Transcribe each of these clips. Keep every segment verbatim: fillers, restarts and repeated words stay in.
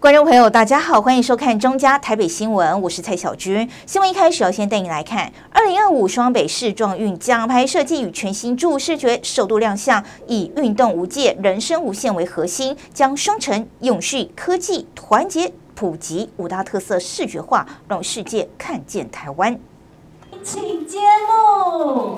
观众朋友，大家好，欢迎收看中嘉台北新闻，我是蔡小军。新闻一开始要先带你来看，二零二五双北世壮运奖牌设计与全新注视觉首度亮相，以运动无界、人生无限为核心，将双城、永续、科技、团结、普及五大特色视觉化，让世界看见台湾。 请揭幕。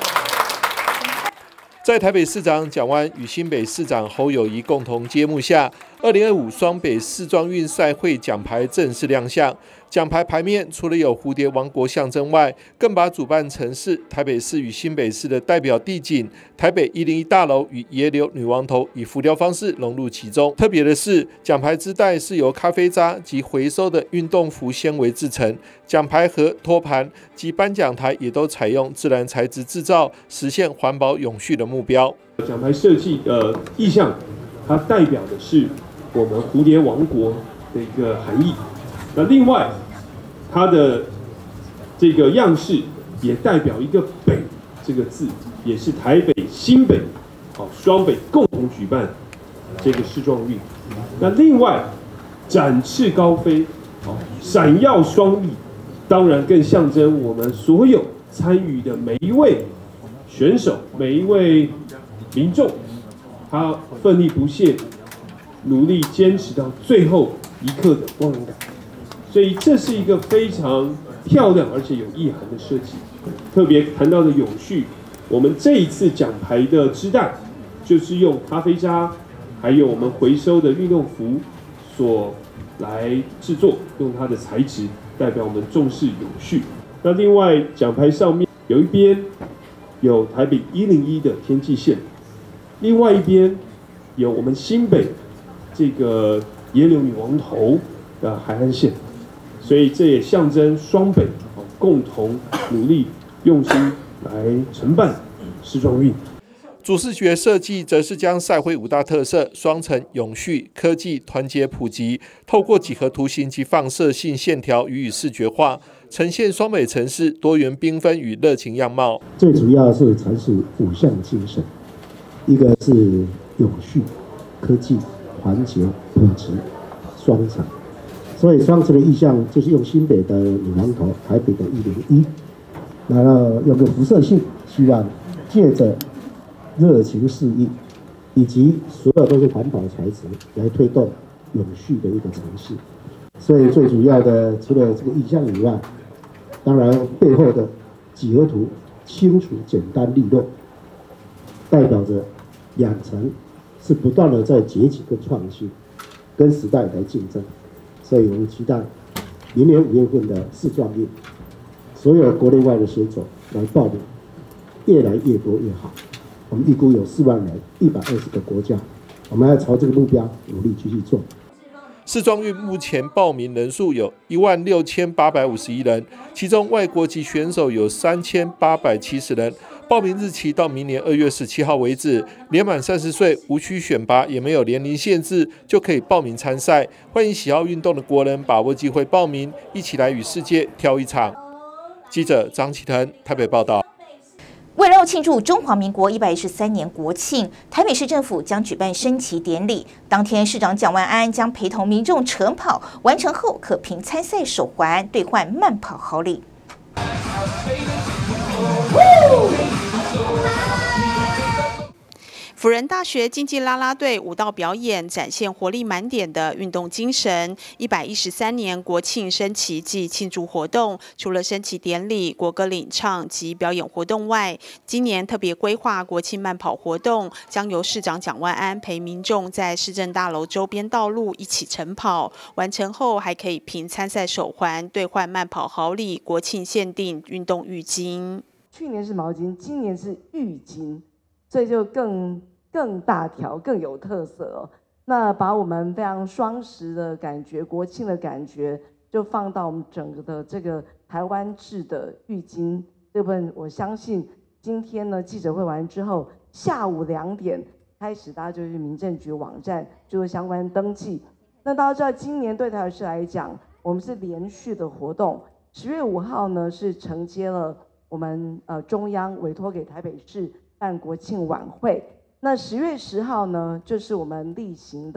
在台北市长蒋万安与新北市长侯友宜共同揭幕下，二零二五双北世壮运赛会奖牌正式亮相。奖牌牌面除了有蝴蝶王国象征外，更把主办城市台北市与新北市的代表地景台北一零一大楼与野柳女王头以浮雕方式融入其中。特别的是，奖牌织带是由咖啡渣及回收的运动服纤维制成，奖牌盒、托盘及颁奖台也都采用自然材质制造，实现环保永续的目标。 奖牌设计的意象，它代表的是我们蝴蝶王国的一个含义。那另外，它的这个样式也代表一个“北”这个字，也是台北、新北，好双北共同举办这个世壮运。那另外，展翅高飞，好闪耀双翼，当然更象征我们所有参与的每一位选手、每一位民众，他奋力不懈，努力坚持到最后一刻的光荣感。所以这是一个非常漂亮而且有意涵的设计。特别谈到的永续，我们这一次奖牌的织带就是用咖啡渣，还有我们回收的运动服所来制作，用它的材质代表我们重视永续。那另外奖牌上面有一边有台北一零一的天际线，另外一边有我们新北这个野柳女王头的海岸线。所以这也象征双北共同努力用心来承办世壮运。 主视觉设计则是将赛会五大特色双城、永续、科技、团结、普及，透过几何图形及放射性线条予以视觉化，呈现双北城市多元缤纷与热情样貌。 最主要是阐释五项精神，一个是永续、科技、团结、普及、双城。所以双城的意象就是用新北的女王头、台北的一零一，然后有个辐射性，希望借着热情示意，以及所有都是环保材质来推动永续的一个城市。所以最主要的除了这个意象以外，当然背后的几何图清楚、简单、利落，代表着养成是不断的在崛起跟创新，跟时代来竞争。所以我们期待明年五月份的世壮运，所有国内外的选手来报名，越来越多越好。我们预估有四万人，一百二十个国家，我们要朝这个目标努力继续做。 世壮运目前报名人数有一万六千八百五十一人，其中外国籍选手有三千八百七十人。报名日期到明年二月十七号为止，年满三十岁，无需选拔，也没有年龄限制，就可以报名参赛。欢迎喜好运动的国人把握机会报名，一起来与世界跳一场。记者张启腾台北报道。 为了要庆祝中华民国一百一十三年国庆，台北市政府将举办升旗典礼。当天，市长蒋万安将陪同民众晨跑，完成后可凭参赛手环兑换慢跑好礼。 辅仁大学竞技啦啦队舞蹈表演展现活力满点的运动精神。一百一十三年国庆升旗暨庆祝活动，除了升旗典礼、国歌领唱及表演活动外，今年特别规划国庆慢跑活动，将由市长蒋万安陪民众在市政大楼周边道路一起晨跑，完成后还可以凭参赛手环兑换慢跑好礼、国庆限定运动浴巾。 去年是毛巾，今年是浴巾。所以就更更大条、更有特色哦。那把我们非常双十的感觉、国庆的感觉，就放到我们整个的这个台湾制的浴巾这部分。我相信今天呢记者会完之后，下午两点开始，大家就去民政局网站做相关登记。那大家知道，今年对台北市来讲，我们是连续的活动。十月五号呢是承接了我们呃中央委托给台北市办国庆晚会，那十月十号呢，就是我们例行的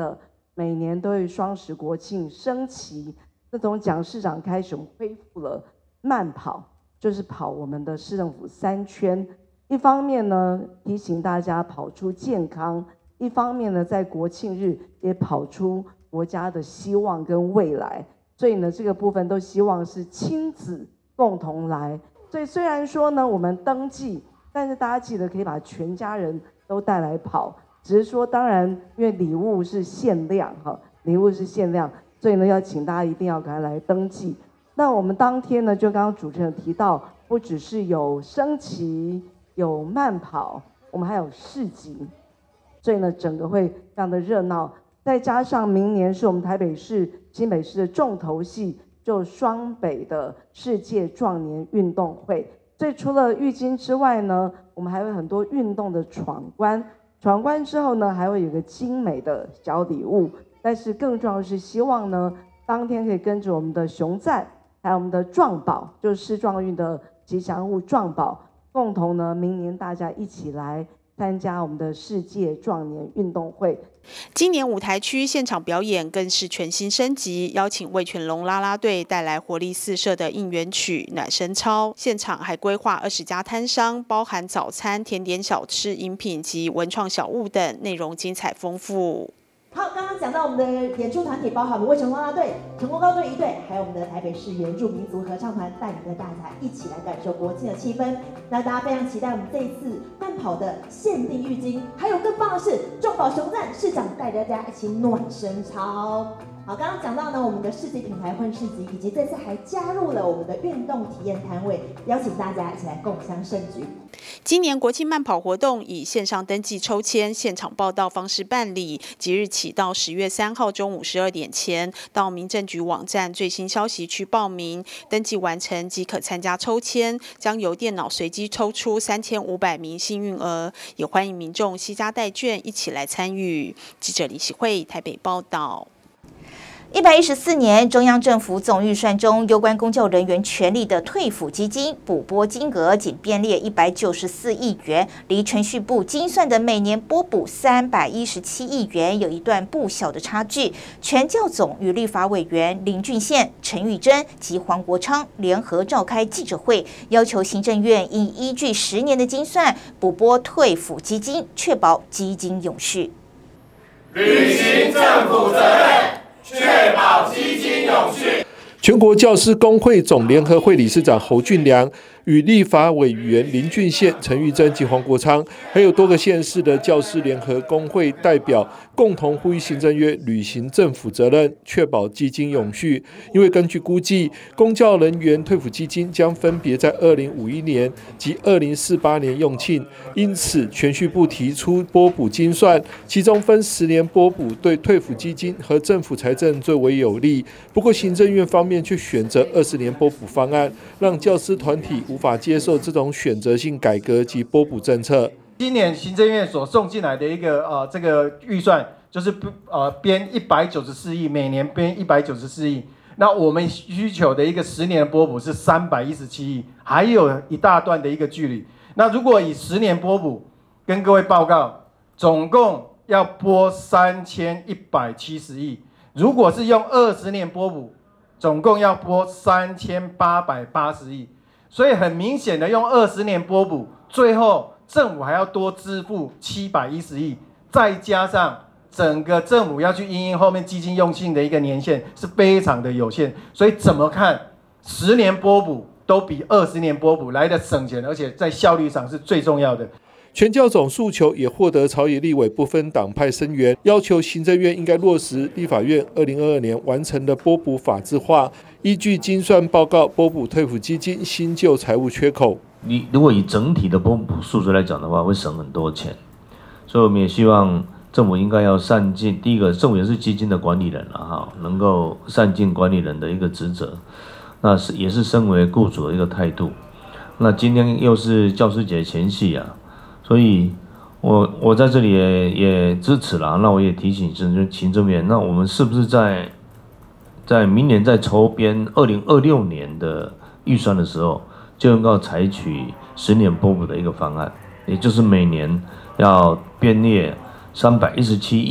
每年都会双十国庆升旗。那从蒋市长开始，我们恢复了慢跑，就是跑我们的市政府三圈。一方面呢，提醒大家跑出健康；一方面呢，在国庆日也跑出国家的希望跟未来。所以呢，这个部分都希望是亲子共同来。所以虽然说呢，我们登记，但是大家记得可以把全家人都带来跑。只是说，当然因为礼物是限量哈，礼物是限量，所以呢，要请大家一定要赶快来登记。那我们当天呢，就刚刚主持人提到，不只是有升旗、有慢跑，我们还有市集，所以呢，整个会非常的热闹。再加上明年是我们台北市、新北市的重头戏，就双北的世界壮年运动会。所以除了浴巾之外呢，我们还有很多运动的闯关。闯关之后呢，还会有个精美的小礼物。但是更重要的是，希望呢，当天可以跟着我们的雄赞，还有我们的壮宝，就是世壮运的吉祥物壮宝，共同呢，明年大家一起来参加我们的世界壮年运动会。 今年舞台区现场表演更是全新升级，邀请味全龙啦啦队带来活力四射的应援曲《暖身操》，现场还规划二十家摊商，包含早餐、甜点、小吃、饮品及文创小物等，内容精彩丰富。 好，刚刚讲到我们的演出团体，包含我们味全龙啦啦队、成功高队一队，还有我们的台北市原住民族合唱团，带领着大家一起来感受国庆的气氛。那大家非常期待我们这一次慢跑的限定浴巾，还有更棒的是，壮宝雄赞市长带大家一起暖身操。好，刚刚讲到呢，我们的世界品牌混市集，以及这次还加入了我们的运动体验摊位，邀请大家一起来共襄盛举。 今年国庆慢跑活动以线上登记抽签、现场报到方式办理，即日起到十月三号中午十二点前，到民政局网站最新消息区报名，登记完成即可参加抽签，将由电脑随机抽出三千五百名幸运儿，也欢迎民众携家带眷一起来参与。记者李喜慧台北报道。 一百一十四年，中央政府总预算中有关公教人员权利的退抚基金补拨金额仅编列一百九十四亿元，离程序部精算的每年拨补三百一十七亿元有一段不小的差距。全教总与立法委员林俊宪、陈玉珍及黄国昌联合召开记者会，要求行政院应依据十年的精算补拨退抚基金，确保基金永续， 履行政府责任，确保基金永续。 全国教师工会总联合会理事长侯俊良与立法委员林俊宪、陈玉珍及黄国昌，还有多个县市的教师联合工会代表，共同呼吁行政院履行政府责任，确保基金永续。因为根据估计，公教人员退抚基金将分别在二零五一年及二零四八年用罄，因此全序部提出拨补精算，其中分十年拨补对退抚基金和政府财政最为有利。不过行政院方面却选择二十年拨补方案，让教师团体无法接受这种选择性改革及拨补政策。 今年行政院所送进来的一个呃这个预算，就是呃编一百九十四亿，每年编一百九十四亿。那我们需求的一个十年的拨补是三百一十七亿，还有一大段的一个距离。那如果以十年拨补，跟各位报告，总共要拨三千一百七十亿。如果是用二十年拨补，总共要拨三千八百八十亿。所以很明显的，用二十年拨补，最后政府还要多支付七百一十亿，再加上整个政府要去因应后面基金用罄的一个年限是非常的有限，所以怎么看十年拨补都比二十年拨补来的省钱，而且在效率上是最重要的。 全教总诉求也获得朝野立委不分党派声援，要求行政院应该落实立法院二零二二年完成的拨补法制化，依据精算报告拨补退抚基金新旧财务缺口。 你如果以整体的拨补数字来讲的话，会省很多钱，所以我们也希望政府应该要善尽，第一个，政府也是基金的管理人了哈，能够善尽管理人的一个职责，那是也是身为雇主的一个态度。那今天又是教师节前夕啊。所以我，我在这里也也支持了。那我也提醒行政院，那我们是不是在在明年在筹编二零二六年的预算的时候，就能够采取十年拨补的一个方案，也就是每年要编列三百一十七亿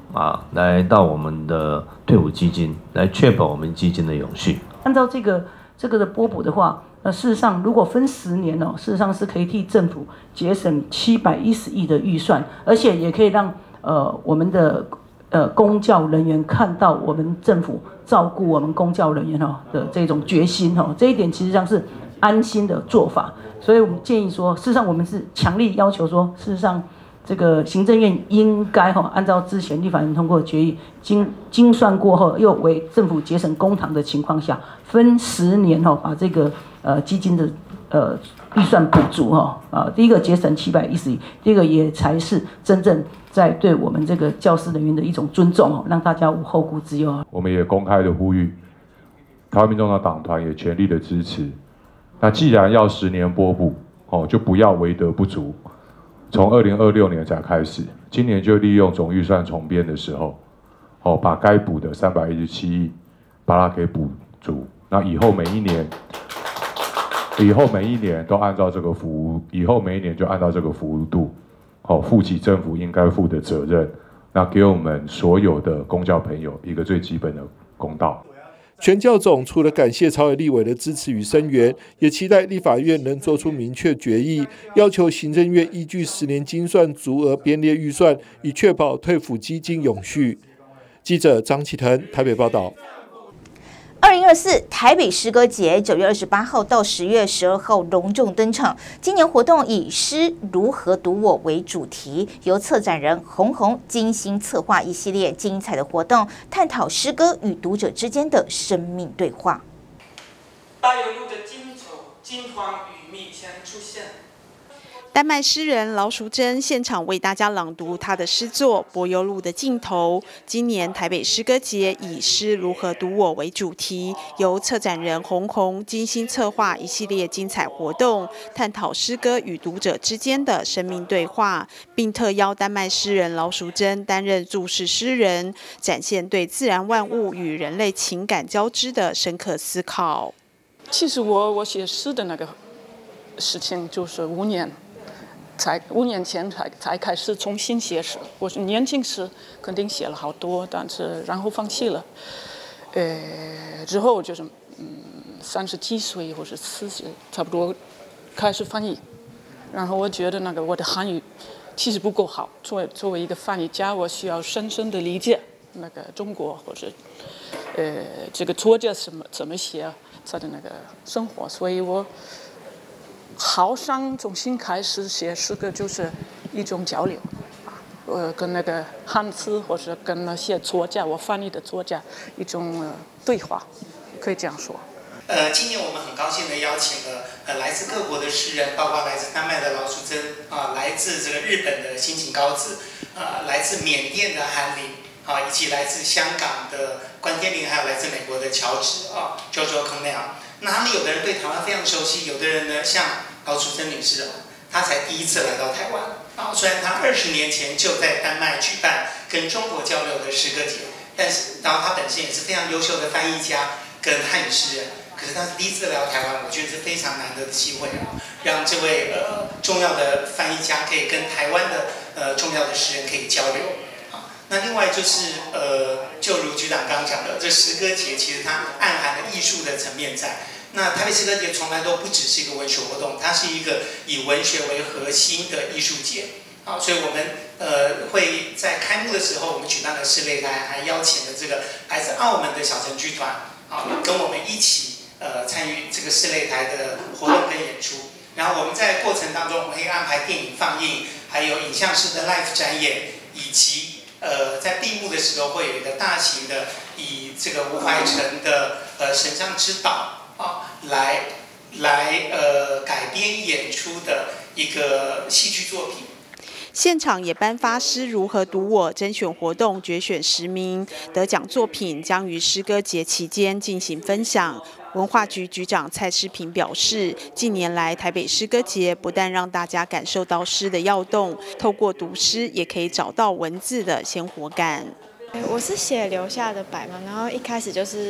啊，来到我们的退伍基金，来确保我们基金的永续。 按照这个这个的拨补的话，呃，事实上如果分十年哦，事实上是可以替政府节省七百一十亿的预算，而且也可以让呃我们的呃公教人员看到我们政府照顾我们公教人员哦的这种决心哦，这一点其实上是安心的做法。所以我们建议说，事实上我们是强力要求说，事实上。这个行政院应该哈，按照之前立法院通过的决议，精精算过后，又为政府节省公帑的情况下，分十年哈，把这个呃基金的呃预算补足哈啊，第一个节省七百一十亿，第一个也才是真正在对我们这个教师人员的一种尊重哦，让大家无后顾之忧。 我们也公开的呼吁，台湾民众党党团也全力的支持。那既然要十年拨补哦，就不要为德不足。从二零二六年才开始，今年就利用总预算重编的时候，哦，把该补的三百一十七亿，把它给补足。那以后每一年，以后每一年都按照这个幅，以后每一年就按照这个幅度，哦，负起政府应该负的责任，那给我们所有的公教朋友一个最基本的公道。 全教总除了感谢朝野立委的支持与声援，也期待立法院能做出明确决议，要求行政院依据十年精算足额编列预算，以确保退抚基金永续。记者张启腾台北报道。 二零二四台北诗歌节九月二十八号到十月十二号隆重登场。今年活动以“诗如何读我”为主题，由策展人洪洪精心策划一系列精彩的活动，探讨诗歌与读者之间的生命对话。 柏油路的荆州、金黄与蜜将出现。 丹麦诗人劳淑珍现场为大家朗读他的诗作《柏油路的尽头》。今年台北诗歌节以“诗如何读我”为主题，由策展人洪洪精心策划一系列精彩活动，探讨诗歌与读者之间的生命对话，并特邀丹麦诗人劳淑珍担任注释诗人，展现对自然万物与人类情感交织的深刻思考。 其实我我写诗的那个事情就是五年。才五年前才才开始重新写诗。我是年轻时肯定写了好多，但是然后放弃了。呃，之后就是嗯三十几岁或者四十，差不多开始翻译。然后我觉得那个我的汉语其实不够好，作为作为一个翻译家，我需要深深的理解那个中国或者呃这个作家怎么怎么写他的那个生活，所以我。好想重新开始写诗歌，就是一种交流啊，呃，跟那个汉字或者跟那些作家，我翻译的作家一种、呃、对话，可以这样说。 呃，今年我们很高兴的邀请了呃来自各国的诗人，包括来自丹麦的劳淑珍啊、呃，来自这个日本的新井高子，呃，来自缅甸的韩林啊，以及来自香港的关天林，还有来自美国的乔治啊 ，Jojo Cornell。那他们有的人对台湾非常熟悉，有的人呢像劳淑珍女士哦，她才第一次来到台湾啊。虽然她二十年前就在丹麦举办跟中国交流的诗歌节，但是然后她本身也是非常优秀的翻译家跟汉语诗人。可是她是第一次来到台湾，我觉得是非常难得的机会啊，让这位呃重要的翻译家可以跟台湾的呃重要的诗人可以交流啊。那另外就是呃，就如局长刚刚讲的，这诗歌节其实它暗含了艺术的层面在。那台北诗歌节从来都不只是一个文学活动，它是一个以文学为核心的艺术节啊，所以我们呃会在开幕的时候，我们举办了诗擂台，还邀请了这个来自澳门的小城剧团啊，跟我们一起呃参与这个诗擂台的活动跟演出。然后我们在过程当中，我们会安排电影放映，还有影像式的 live 展演，以及呃在闭幕的时候会有一个大型的以这个吴怀成的呃神像之岛。啊，来来呃改编演出的一个戏剧作品。 现场也颁发“诗如何读我”甄选活动，决选十名得奖作品，将于诗歌节期间进行分享。文化局局长蔡诗平表示，近年来台北诗歌节不但让大家感受到诗的跃动，透过读诗也可以找到文字的鲜活感。 我是写留下的白嘛，然后一开始就是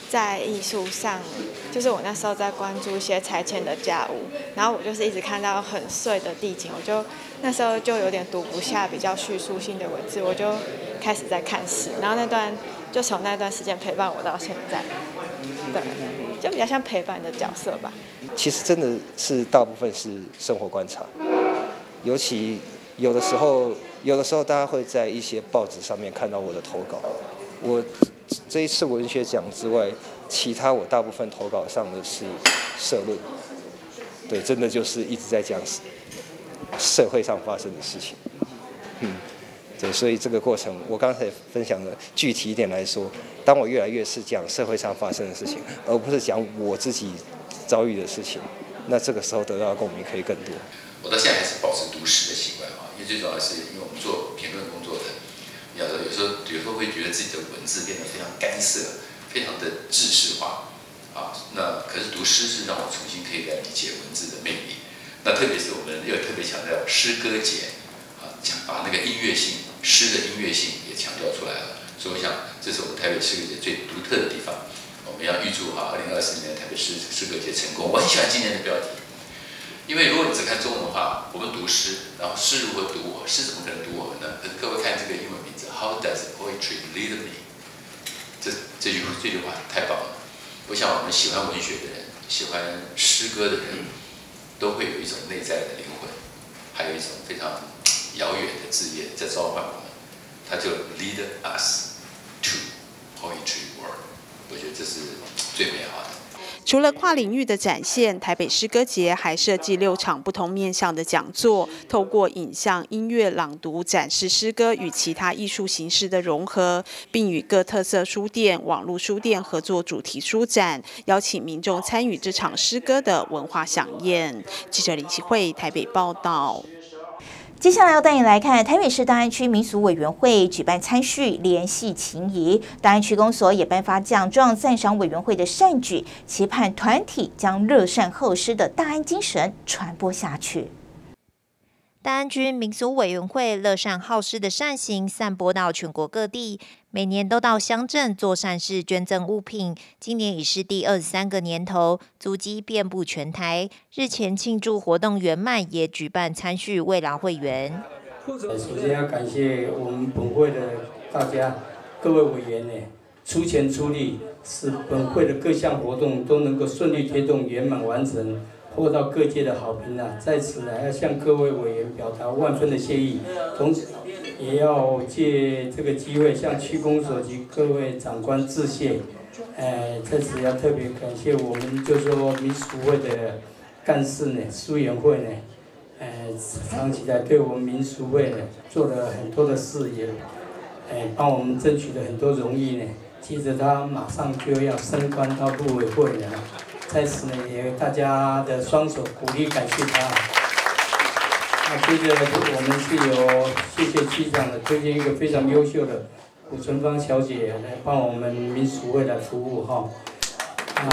在艺术上，就是我那时候在关注一些拆迁的家屋，然后我就是一直看到很碎的地景，我就那时候就有点读不下比较叙述性的文字，我就开始在看诗，然后那段就从那段时间陪伴我到现在，对，就比较像陪伴的角色吧。 其实真的是大部分是生活观察，尤其有的时候，有的时候大家会在一些报纸上面看到我的投稿，我。这一次文学奖之外，其他我大部分投稿上的是社论，对，真的就是一直在讲社会上发生的事情，嗯，对，所以这个过程我刚才分享的具体一点来说，当我越来越是讲社会上发生的事情，而不是讲我自己遭遇的事情，那这个时候得到的共鸣可以更多。 我到现在还是保持读诗的习惯啊，因为最主要的是因为我们做评论工作的。有时候，有时候，有时候会觉得自己的文字变得非常干涩，非常的制式化，啊，那可是读诗是让我重新可以来理解文字的魅力。那特别是我们又特别强调诗歌节，啊，讲把那个音乐性，诗的音乐性也强调出来了。所以我想，这是我们台北诗歌节最独特的地方。我们要预祝哈，二零二四年台北诗诗歌节成功。我很喜欢今年的标题。因为如果你只看中文的话，我们读诗，然后诗如何读我，诗怎么可能读我们呢？可是各位看这个英文名字 ，How does poetry lead me？ 这这句这句话太棒了。我想我们喜欢文学的人，喜欢诗歌的人，都会有一种内在的灵魂，还有一种非常遥远的志业在召唤我们，它就 lead us to poetry world。我觉得这是最美好的。 除了跨领域的展现，台北诗歌节还设计六场不同面向的讲座，透过影像、音乐、朗读展示诗歌与其他艺术形式的融合，并与各特色书店、网络书店合作主题书展，邀请民众参与这场诗歌的文化飨宴。记者林启慧台北报道。 接下来要带你来看台北市大安区民俗委员会举办餐叙联系情谊，大安区公所也颁发奖状赞赏委员会的善举，期盼团体将乐善好施的大安精神传播下去。 大安区民俗委员会乐善好施的善行散播到全国各地，每年都到乡镇做善事捐赠物品，今年已是第二十三个年头，足迹遍布全台。日前庆祝活动圆满，也举办餐叙慰劳会员。 首先要感谢我们本会的大家各位委员呢，出钱出力，使本会的各项活动都能够顺利推动圆满完成。获到各界的好评啊！在此呢，要向各位委员表达万分的谢意，同时也要借这个机会向区公所及各位长官致谢。呃，在此要特别感谢我们就说民俗会的干事呢、书研会呢，呃，长期来对我们民俗会呢做了很多的事，也呃帮我们争取了很多荣誉呢。接着他马上就要升官到陆委会了。在此呢，也大家的双手鼓励感谢他。那接着我们是有谢谢区长的推荐一个非常优秀的古存芳小姐来帮我们民俗会来服务哈。啊，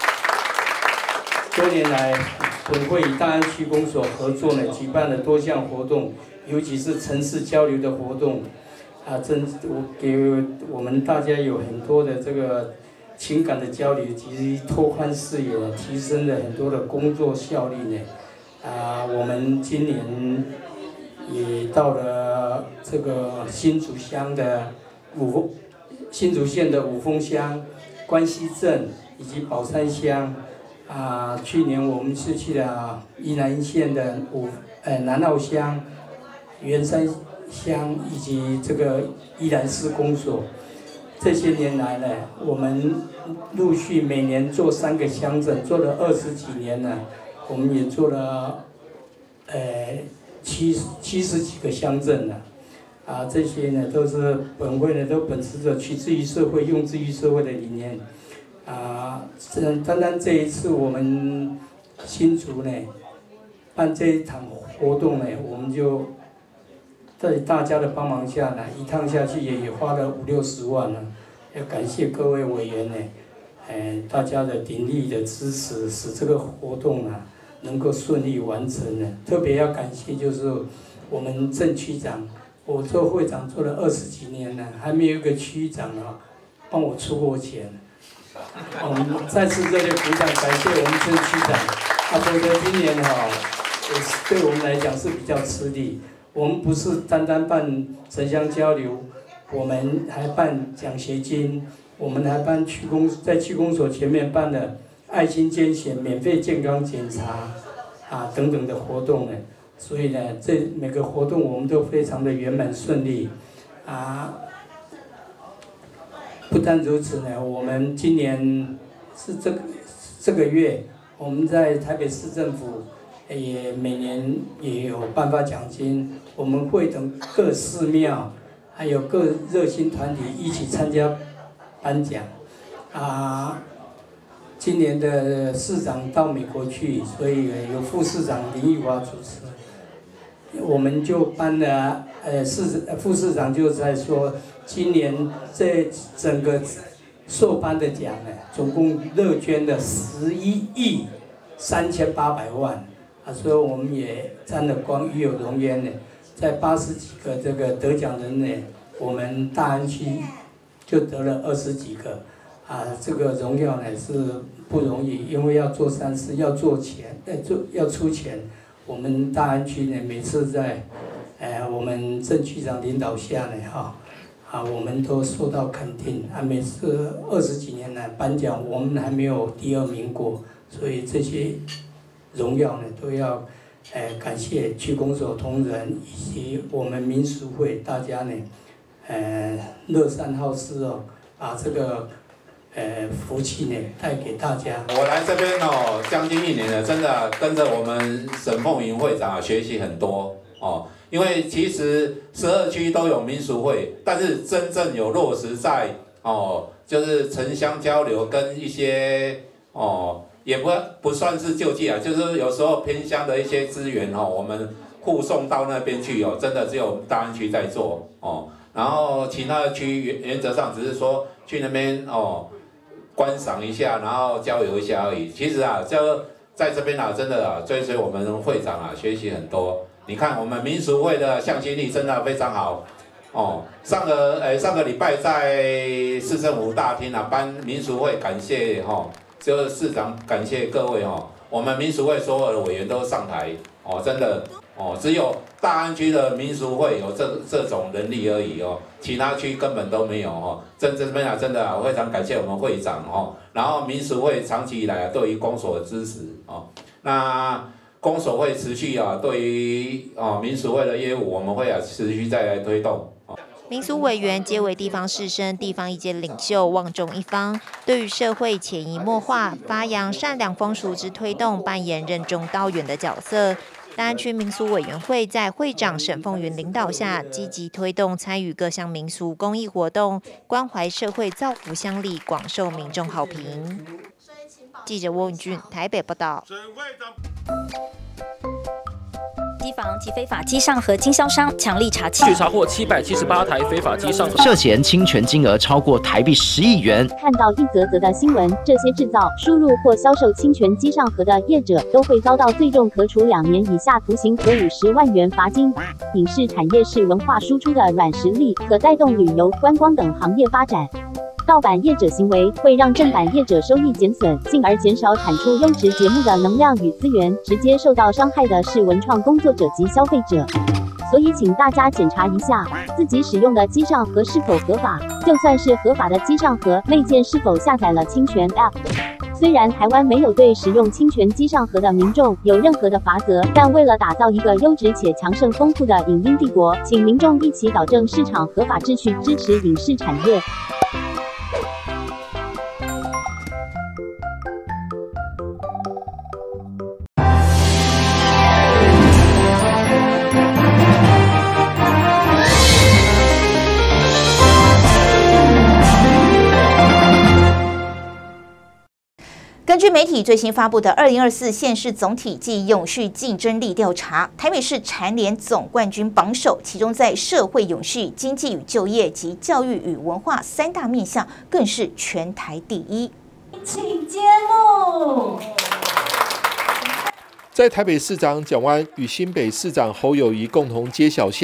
多年来本会与大安区公所合作呢，举办了多项活动，尤其是城市交流的活动，啊，真我给我们大家有很多的这个。情感的交流及拓宽视野，提升了很多的工作效率呢。啊，我们今年也到了这个新竹乡的五峰，新竹县的五峰乡、关西镇以及宝山乡。啊，去年我们是去了宜兰县的五呃南澳乡、员山乡以及这个宜兰市公所。这些年来呢，我们陆续每年做三个乡镇，做了二十几年了。我们也做了，呃，七七十几个乡镇了。啊，这些呢都是本会呢都秉持着取之于社会、用之于社会的理念。啊，单单这一次我们新竹呢办这一场活动呢，我们就。在大家的帮忙下呢，一趟下去也也花了五六十万了，要感谢各位委员呢，呃，大家的鼎力的支持，使这个活动啊能够顺利完成呢。特别要感谢就是我们郑区长，我做会长做了二十几年了，还没有一个区长啊帮我出过钱， 我们再次热烈鼓掌，感谢我们郑区长。啊，否则今年哈，也是对我们来讲是比较吃力。我们不是单单办城乡交流，我们还办奖学金，我们还办区公在区公所前面办了爱心捐血、免费健康检查啊等等的活动呢。所以呢，这每个活动我们都非常的圆满顺利啊。不但如此呢，我们今年是这个这个月，我们在台北市政府也每年也有颁发奖金，我们会等各寺庙还有各热心团体一起参加颁奖啊。今年的市长到美国去，所以由副市长林奕华主持。我们就颁了，呃，市副市长就在说，今年这整个受颁的奖呢，总共乐捐了十一亿三千八百万，啊，所以我们也沾了光，与有荣焉呢。在八十几个这个得奖人呢，我们大安区就得了二十几个，啊，这个荣耀呢是不容易，因为要做善事，要做钱，要做要出钱。我们大安区呢，每次在，呃，我们郑区长领导下呢，哈，啊，我们都受到肯定啊。每次二十几年来颁奖，我们还没有第二名过，所以这些荣耀呢，都要，呃，感谢区公所同仁以及我们民俗会大家呢，呃，乐善好施哦，把这个。呃，福气呢带给大家。 我来这边哦，将近一年了，真的跟着我们沈凤云会长啊学习很多哦。因为其实十二区都有民俗会，但是真正有落实在哦，就是城乡交流跟一些哦，也不不算是救济啊，就是有时候偏乡的一些资源哦，我们护送到那边去哦，真的只有大安区在做哦。然后其他的区原原则上只是说去那边哦。观赏一下，然后交流一下而已。其实啊，就在这边啊，真的啊，追随我们会长啊，学习很多。你看我们民俗会的向心力真的非常好哦。上个诶、欸、上个礼拜在市政府大厅啊颁民俗会，感谢哈、哦，就是市长感谢各位哦。我们民俗会所有的委员都上台哦，真的哦，只有大安区的民俗会有这这种能力而已哦。其他区根本都没有哦，真这边啊，真的啊，我非常感谢我们会长哦。然后民俗会长期以来啊，对于公所的支持哦，那公所会持续啊，对于哦民俗会的业务，我们会啊持续再来推动。 民俗委员皆为地方士绅、地方意见领袖，望重一方，对于社会潜移默化、发扬善良风俗之推动，扮演任重道远的角色。大安区民俗委员会在会长沈凤云领导下，积极推动参与各项民俗公益活动，关怀社会，造福乡里，广受民众好评。记者翁允俊台北报道。 机房及非法机上盒经销商强力查缉， 据查获七百七十八台非法机上盒， 涉嫌侵权金额超过台币十亿元。 看到一则则的新闻，这些制造、输入或销售侵权机上盒的业者都会遭到最重可处两年以下徒刑和五十万元罚金。影视产业是文化输出的软实力，可带动旅游、观光等行业发展。盗版业者行为会让正版业者收益减损，进而减少产出优质节目的能量与资源，直接受到伤害的是文创工作者及消费者。所以请大家检查一下自己使用的机上盒是否合法，就算是合法的机上盒，内建是否下载了侵权 App。虽然台湾没有对使用侵权机上盒的民众有任何的罚则，但为了打造一个优质且强盛丰富的影音帝国，请民众一起导正市场合法秩序，支持影视产业。 根据媒体最新发布的二零二四县市总体暨永续竞争力调查，台北市蝉联总冠军榜首，其中在社会永续、经济与就业及教育与文化三大面向，更是全台第一。 请揭幕。 在台北市长蒋万与新北市长侯友宜共同揭晓下，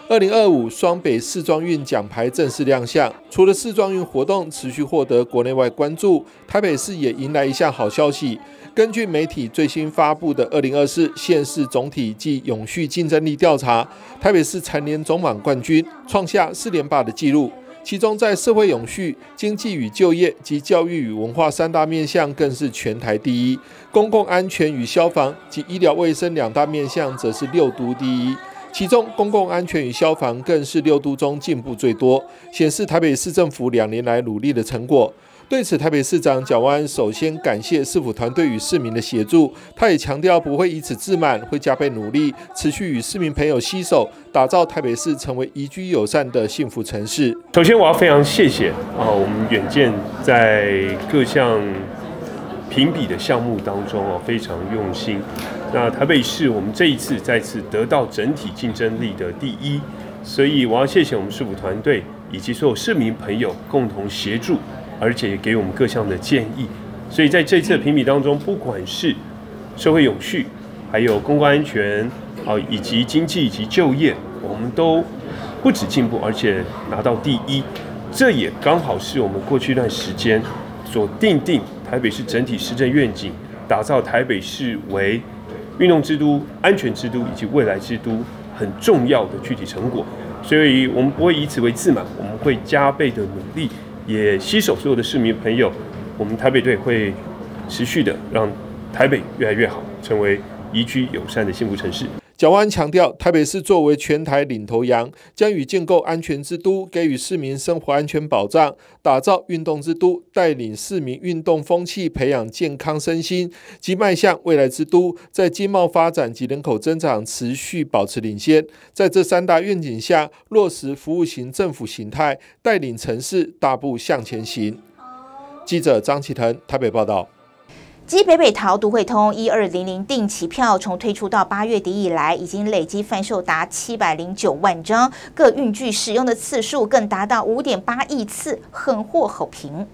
二零二五双北世壮运奖牌正式亮相，除了世壮运活动持续获得国内外关注，台北市也迎来一项好消息。根据媒体最新发布的二零二四县市总体暨永续竞争力调查，台北市蝉联总榜冠军，创下四连霸的纪录。其中在社会永续、经济与就业及教育与文化三大面向更是全台第一，公共安全与消防及医疗卫生两大面向则是六都第一。其中，公共安全与消防更是六都中进步最多，显示台北市政府两年来努力的成果。对此，台北市长蒋万安首先感谢市府团队与市民的协助，他也强调不会以此自满，会加倍努力，持续与市民朋友携手，打造台北市成为宜居友善的幸福城市。 首先，我要非常谢谢啊，我们远见在各项评比的项目当中哦，非常用心。那台北市我们这一次再次得到整体竞争力的第一，所以我要谢谢我们市府团队以及所有市民朋友共同协助，而且也给我们各项的建议。所以在这次的评比当中，不管是社会永续，还有公共安全啊，以及经济以及就业，我们都不止进步，而且拿到第一。这也刚好是我们过去一段时间所定定台北市整体施政愿景，打造台北市为运动之都、安全之都以及未来之都很重要的具体成果。所以我们不会以此为自满，我们会加倍的努力，也携手所有的市民朋友，我们台北队会持续的让台北越来越好，成为宜居友善的幸福城市。 蒋万安强调，台北市作为全台领头羊，将与建构安全之都，给予市民生活安全保障，打造运动之都，带领市民运动风气，培养健康身心，及迈向未来之都，在经贸发展及人口增长持续保持领先。在这三大愿景下，落实服务型政府形态，带领城市大步向前行。记者张启腾台北报道。 基北北桃都会通一二零零定期票从推出到八月底以来，已经累积贩售达七百零九万张，各运具使用的次数更达到五点八亿次，很获好评。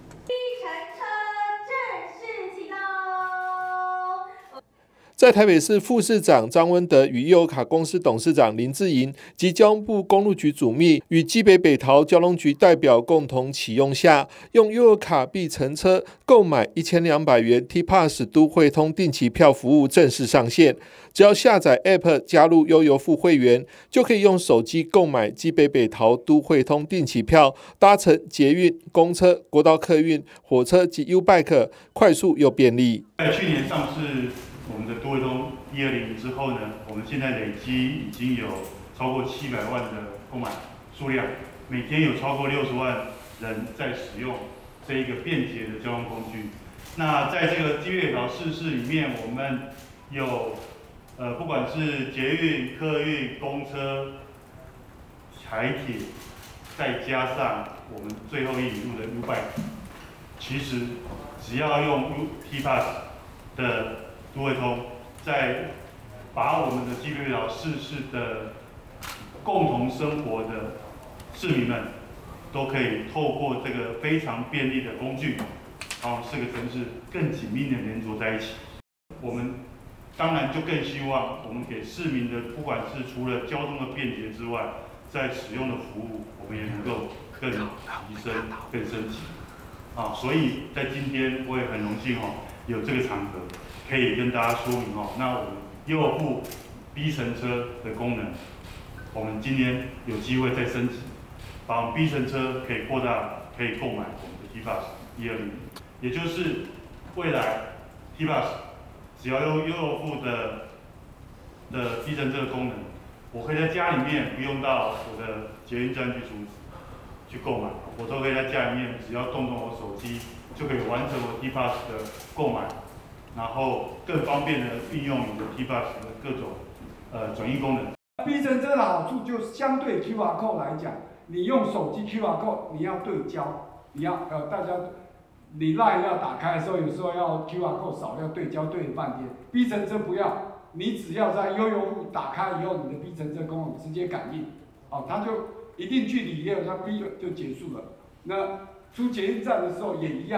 在台北市副市长张温德与悠游卡公司董事长林志莹及交通部公路局主秘与基北北桃交通局代表共同启用下，用悠游卡必乘车购买一千两百元 T Pass 都会通定期票服务正式上线。只要下载 App 加入悠游付会员，就可以用手机购买基北北桃都会通定期票，搭乘捷运、公车、国道客运、火车及 U-Bike， 快速又便利。 在去年上市我们的都会通一二零之后呢，我们现在累积已经有超过七百万的购买数量，每天有超过六十万人在使用这一个便捷的交通工具。那在这个基北桃市市里面，我们有呃不管是捷运、客运、公车、台铁，再加上我们最后一引入的 U-Bike， 其实只要用 T Pass 的都会通，在把我们的基北北桃市市的共同生活的市民们，都可以透过这个非常便利的工具，然后四个城市更紧密的连着在一起。我们当然就更希望我们给市民的，不管是除了交通的便捷之外，在使用的服务，我们也能够更提升、更升级。啊，所以在今天我也很荣幸哦，有这个场合。可以跟大家说明哦，那我们悠游付逼乘车的功能，我们今天有机会再升级，把我们逼乘车可以扩大，可以购买我们的 T Pass 一二零，也就是未来 T Pass 只要用悠游付的的逼乘车的功能，我可以在家里面不用到我的捷运站去储值去购买，我都可以在家里面只要动动我手机就可以完成我 T Pass 的购买。然后更方便的运用你的 T Pass 的各种呃转运功能。 逼乘车的好处就是相对 Q R code 来讲，你用手机 Q R code 你要对焦，你要呃大家你 LINE 要打开的时候，有时候要 Q R code 扫要对焦对了半天。逼乘车不要，你只要在悠游付打开以后，你的逼乘车功能直接感应，哦，它就一定距离也有它逼就结束了。那出捷运站的时候也一样。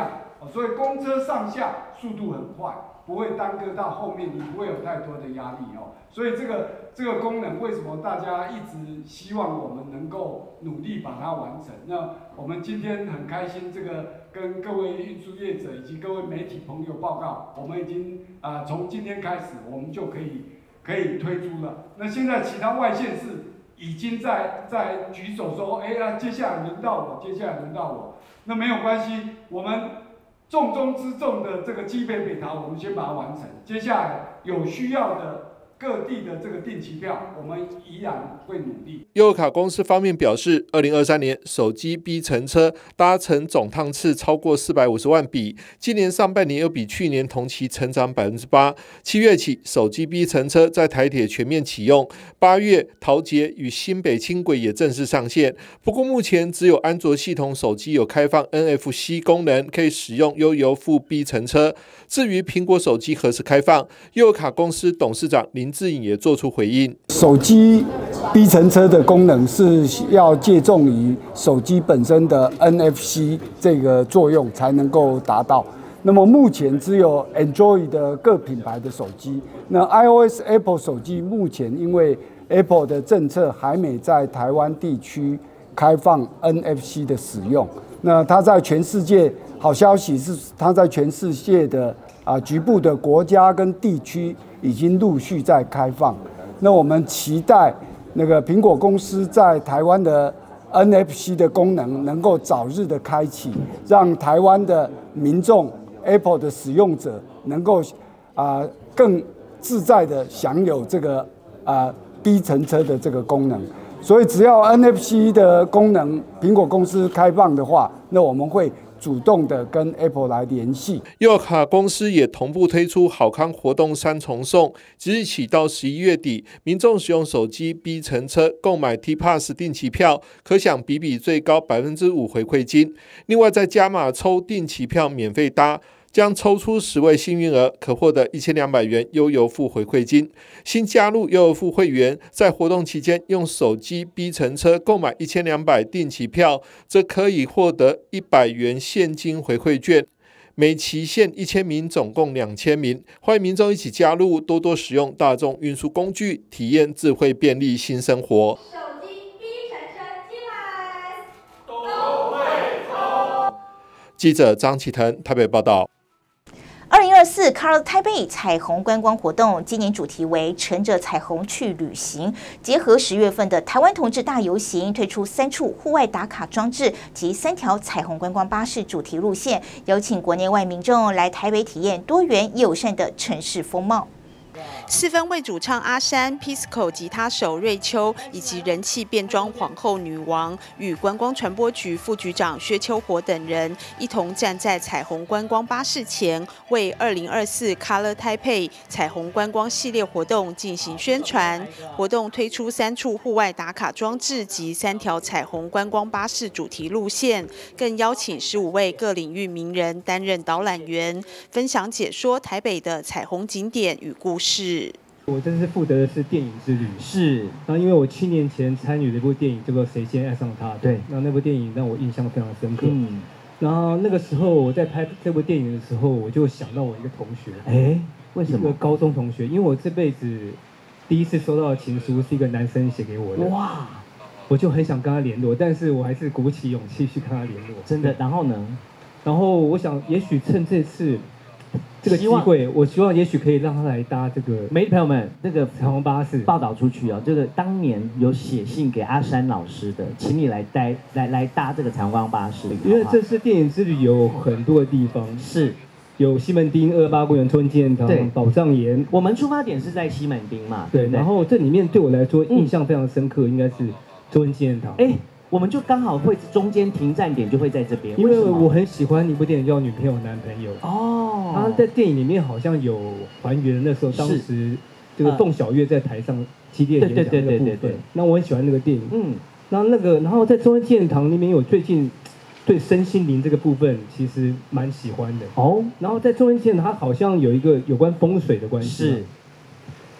所以公车上下速度很快，不会耽搁到后面，你不会有太多的压力哦。所以这个这个功能为什么大家一直希望我们能够努力把它完成？那我们今天很开心，这个跟各位运输业者以及各位媒体朋友报告，我们已经啊、呃、从今天开始，我们就可以可以推出了。那现在其他外县市已经在在举手说，哎呀，接下来轮到我，接下来轮到我。那没有关系，我们重中之重的这个基北北桃，我们先把它完成。接下来有需要的各地的这个定期票，我们依然会努力。 悠游卡公司方面表示，二零二三年手机 B 乘车搭乘总趟次超过四百五十万笔，今年上半年又比去年同期成长百分之八。七月起，手机 B 乘车在台铁全面启用，八月桃捷与新北轻轨也正式上线。不过目前只有安卓系统手机有开放 N F C 功能，可以使用悠游付 B 乘车。至于苹果手机何时开放，悠游卡公司董事长林志颖也做出回应。 手机 B 乘车的功能是要借重于手机本身的 N F C 这个作用才能够达到。那么目前只有 Android 的各品牌的手机，那 iOS Apple 手机目前因为 Apple 的政策还没在台湾地区开放 N F C 的使用，那它在全世界好消息是它在全世界的啊局部的国家跟地区已经陆续在开放。那我们期待那个苹果公司在台湾的 N F C 的功能能够早日的开启，让台湾的民众 Apple 的使用者能够啊、呃、更自在的享有这个啊、呃、B 乘车的这个功能。所以只要 N F C 的功能苹果公司开放的话，那我们会主动的跟 Apple 来联系。 悠游卡公司也同步推出好康活动三重送，即日起到十一月底，民众使用手机 B 乘车购买 T Pass 定期票，可享比比最高百分之五回馈金。另外再加码抽定期票免费搭，将抽出十位幸运儿，可获得一千两百元悠游付回馈金。新加入悠游付会员，在活动期间用手机 B 乘车购买一千两百定期票，则可以获得一百元现金回馈券。每期限一千名，总共两千名。欢迎民众一起加入，多多使用大众运输工具，体验智慧便利新生活。 手机 B 乘车今晚都会抽。 记者张启腾台北报道。 二零二四 Color Taipei 彩虹观光活动，今年主题为乘着彩虹去旅行，结合十月份的台湾同志大游行，推出三处户外打卡装置及三条彩虹观光巴士主题路线，邀请国内外民众来台北体验多元友善的城市风貌。 四分卫主唱阿山、Pisco 吉他手瑞秋以及人气变装皇后女王与观光传播局副局长薛秋活等人一同站在彩虹观光巴士前，为二零二四 Color Taipei 彩虹观光系列活动进行宣传。活动推出三处户外打卡装置及三条彩虹观光巴士主题路线，更邀请十五位各领域名人担任导览员，分享解说台北的彩虹景点与故事。 我这次负责的是电影之旅，是。然后因为我七年前参与了一部电影叫做《谁先爱上他》，对。然后那部电影让我印象非常深刻。嗯。然后那个时候我在拍这部电影的时候，我就想到我一个同学。哎，为什么？一个高中同学，因为我这辈子第一次收到的情书是一个男生写给我的。哇！我就很想跟他联络，但是我还是鼓起勇气去跟他联络。真的？然后呢？然后我想，也许趁这次。这个机会，我希望也许可以让他来搭这个。 媒体朋友们，那个彩虹巴士报道出去啊，这个当年有写信给阿山老师的，请你来搭来来搭这个彩虹观光巴士。 因为这次电影之旅有很多的地方，是有西门町、二八公园、春纪念堂、宝藏岩。 我们出发点是在西门町嘛， 对。然后这里面对我来说印象非常深刻，应该是春纪念堂。 哎。我们就刚好会中间停站点就会在这边， 因为我很喜欢一部电影叫《女朋友男朋友》哦，他在电影里面好像有还原那时候当时这个凤小岳在台上激烈演讲的部分，那我很喜欢那个电影，嗯，然后那个然后在中央纪念堂里面，我最近对身心灵这个部分其实蛮喜欢的哦，然后在中央纪念堂它好像有一个有关风水的关系，是。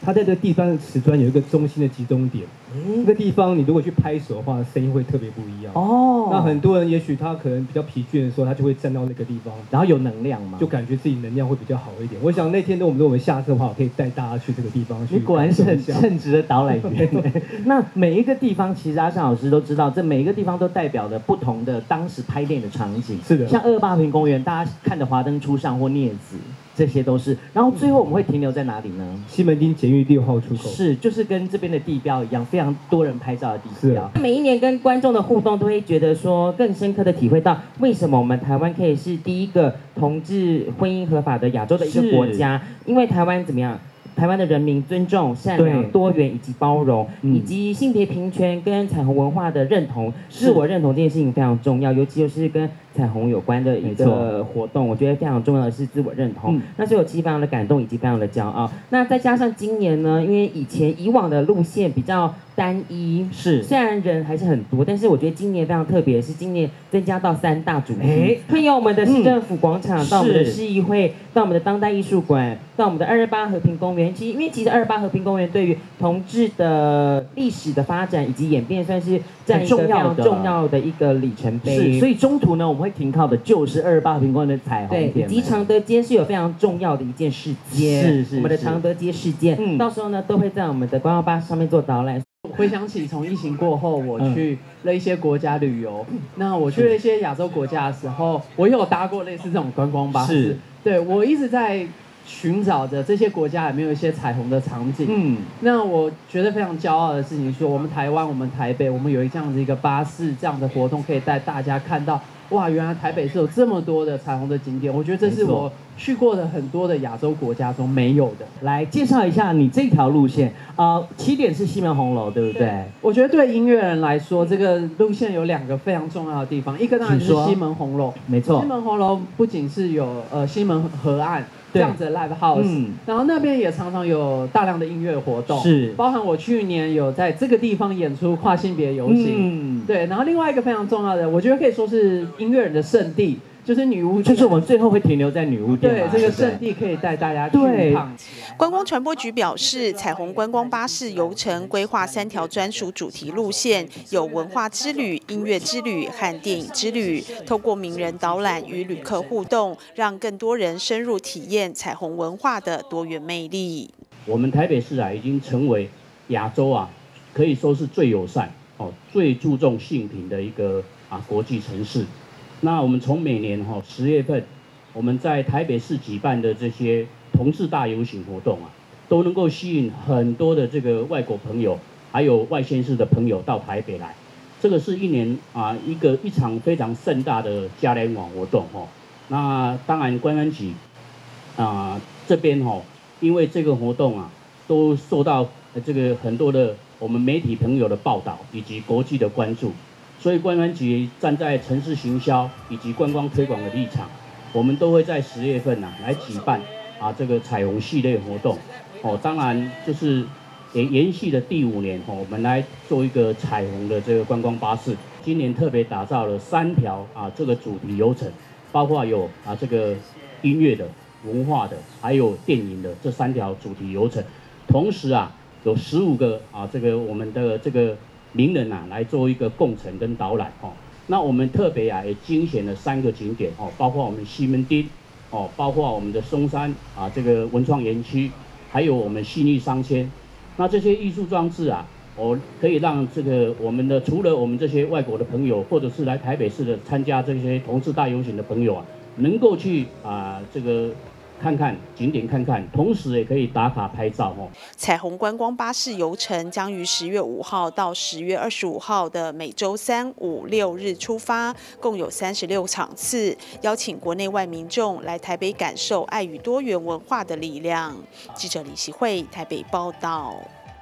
它在这个地方的瓷砖有一个中心的集中点，那个地方你如果去拍手的话，声音会特别不一样。 哦， 那很多人也许他可能比较疲倦的时候，他就会站到那个地方， 然后有能量嘛， 就感觉自己能量会比较好一点。我想那天如果我们如果我们下车的话，我可以带大家去这个地方去。 你果然是很称职的导览员。那每一个地方，其实阿善老师都知道，这每一个地方都代表了不同的当时拍电影的场景。 是的， 像二八和平公园，大家看的《华灯初上》或《镊子》。这些都是，然后最后我们会停留在哪里呢？ 西门町捷运六号出口。 是，就是跟这边的地标一样，非常多人拍照的地标。每一年跟观众的互动，都会觉得说更深刻的体会到，为什么我们台湾可以是第一个同志婚姻合法的亚洲的一个国家？因为台湾怎么样？台湾的人民尊重、善良、多元以及包容，以及性别平权跟彩虹文化的认同、自我认同这件事情非常重要，尤其就是跟彩虹有关的一个活动，我觉得非常重要的是自我认同。嗯、那所以我其实非常的感动以及非常的骄傲。那再加上今年呢，因为以前以往的路线比较单一，是虽然人还是很多，但是我觉得今年非常特别，是今年增加到三大主题，会有我们的市政府广场，嗯、到我们的市议会，到我们的当代艺术馆，到我们的二二八和平公园。其实因为其实二二八和平公园对于同志的历史的发展以及演变，算是占一个非常重要的一个里程碑。是，所以中途呢，我们会停靠的就是二二八和平公园的彩虹点，以及常德街是有非常重要的一件事件。是是，我们的常德街事件，嗯、到时候呢都会在我们的观光巴上面做导览。 回想起从疫情过后，我去了一些国家旅游。嗯、那我去了一些亚洲国家的时候，我有搭过类似这种观光巴士。是，对我一直在寻找着这些国家有没有一些彩虹的场景。嗯，那我觉得非常骄傲的事情是，我们台湾、我们台北，我们有这样子一个巴士这样的活动，可以带大家看到。哇，原来台北是有这么多的彩虹的景点，我觉得这是我去过的很多的亚洲国家中没有的。 来介绍一下你这条路线，呃，起点是西门红楼，对不对？对， 我觉得对音乐人来说，这个路线有两个非常重要的地方，一个当然是西门红楼， 没错， 西门红楼不仅是有呃西门河岸这样子的 live house，嗯、然后那边也常常有大量的音乐活动，是，包含我去年有在这个地方演出跨性别游行，嗯、对，然后另外一个非常重要的，我觉得可以说是音乐人的圣地。就是女巫， 就是我们最后会停留在女巫店。 对，这个圣地可以带大家去趟。 观光传播局表示，彩虹观光巴士游程规划三条专属主题路线，有文化之旅、音乐之旅和电影之旅。透过名人导览与旅客互动，让更多人深入体验彩虹文化的多元魅力。 我们台北市啊，已经成为亚洲啊，可以说是最友善哦、最注重性平的一个啊国际城市。那我们从每年哈十月份，我们在台北市举办的这些同志大游行活动啊，都能够吸引很多的这个外国朋友，还有外县市的朋友到台北来。这个是一年啊一个一场非常盛大的嘉年华活动哈。那当然观光局啊这边哈，因为这个活动啊，都受到这个很多的我们媒体朋友的报道以及国际的关注。所以观光局站在城市行销以及观光推广的立场，我们都会在十月份呐、啊、来举办啊这个彩虹系列活动。哦，当然就是也延续的第五年哦，我们来做一个彩虹的这个观光巴士。今年特别打造了三条啊这个主题游程，包括有啊这个音乐的、文化的，还有电影的这三条主题游程。同时啊，有十五个啊这个我们的这个名人啊来做一个共乘跟导览哦。那我们特别啊也精选了三个景点哦，包括我们西门町哦，包括我们的松山啊这个文创园区，还有我们信义商圈。那这些艺术装置啊，哦可以让这个我们的除了我们这些外国的朋友，或者是来台北市的参加这些同志大游行的朋友啊，能够去啊这个。看看景点，看看，同时也可以打卡拍照哦。 彩虹观光巴士游程将于十月五号到十月二十五号的每周三、五、六日出发，共有三十六场次，邀请国内外民众来台北感受爱与多元文化的力量。记者李习慧台北报道。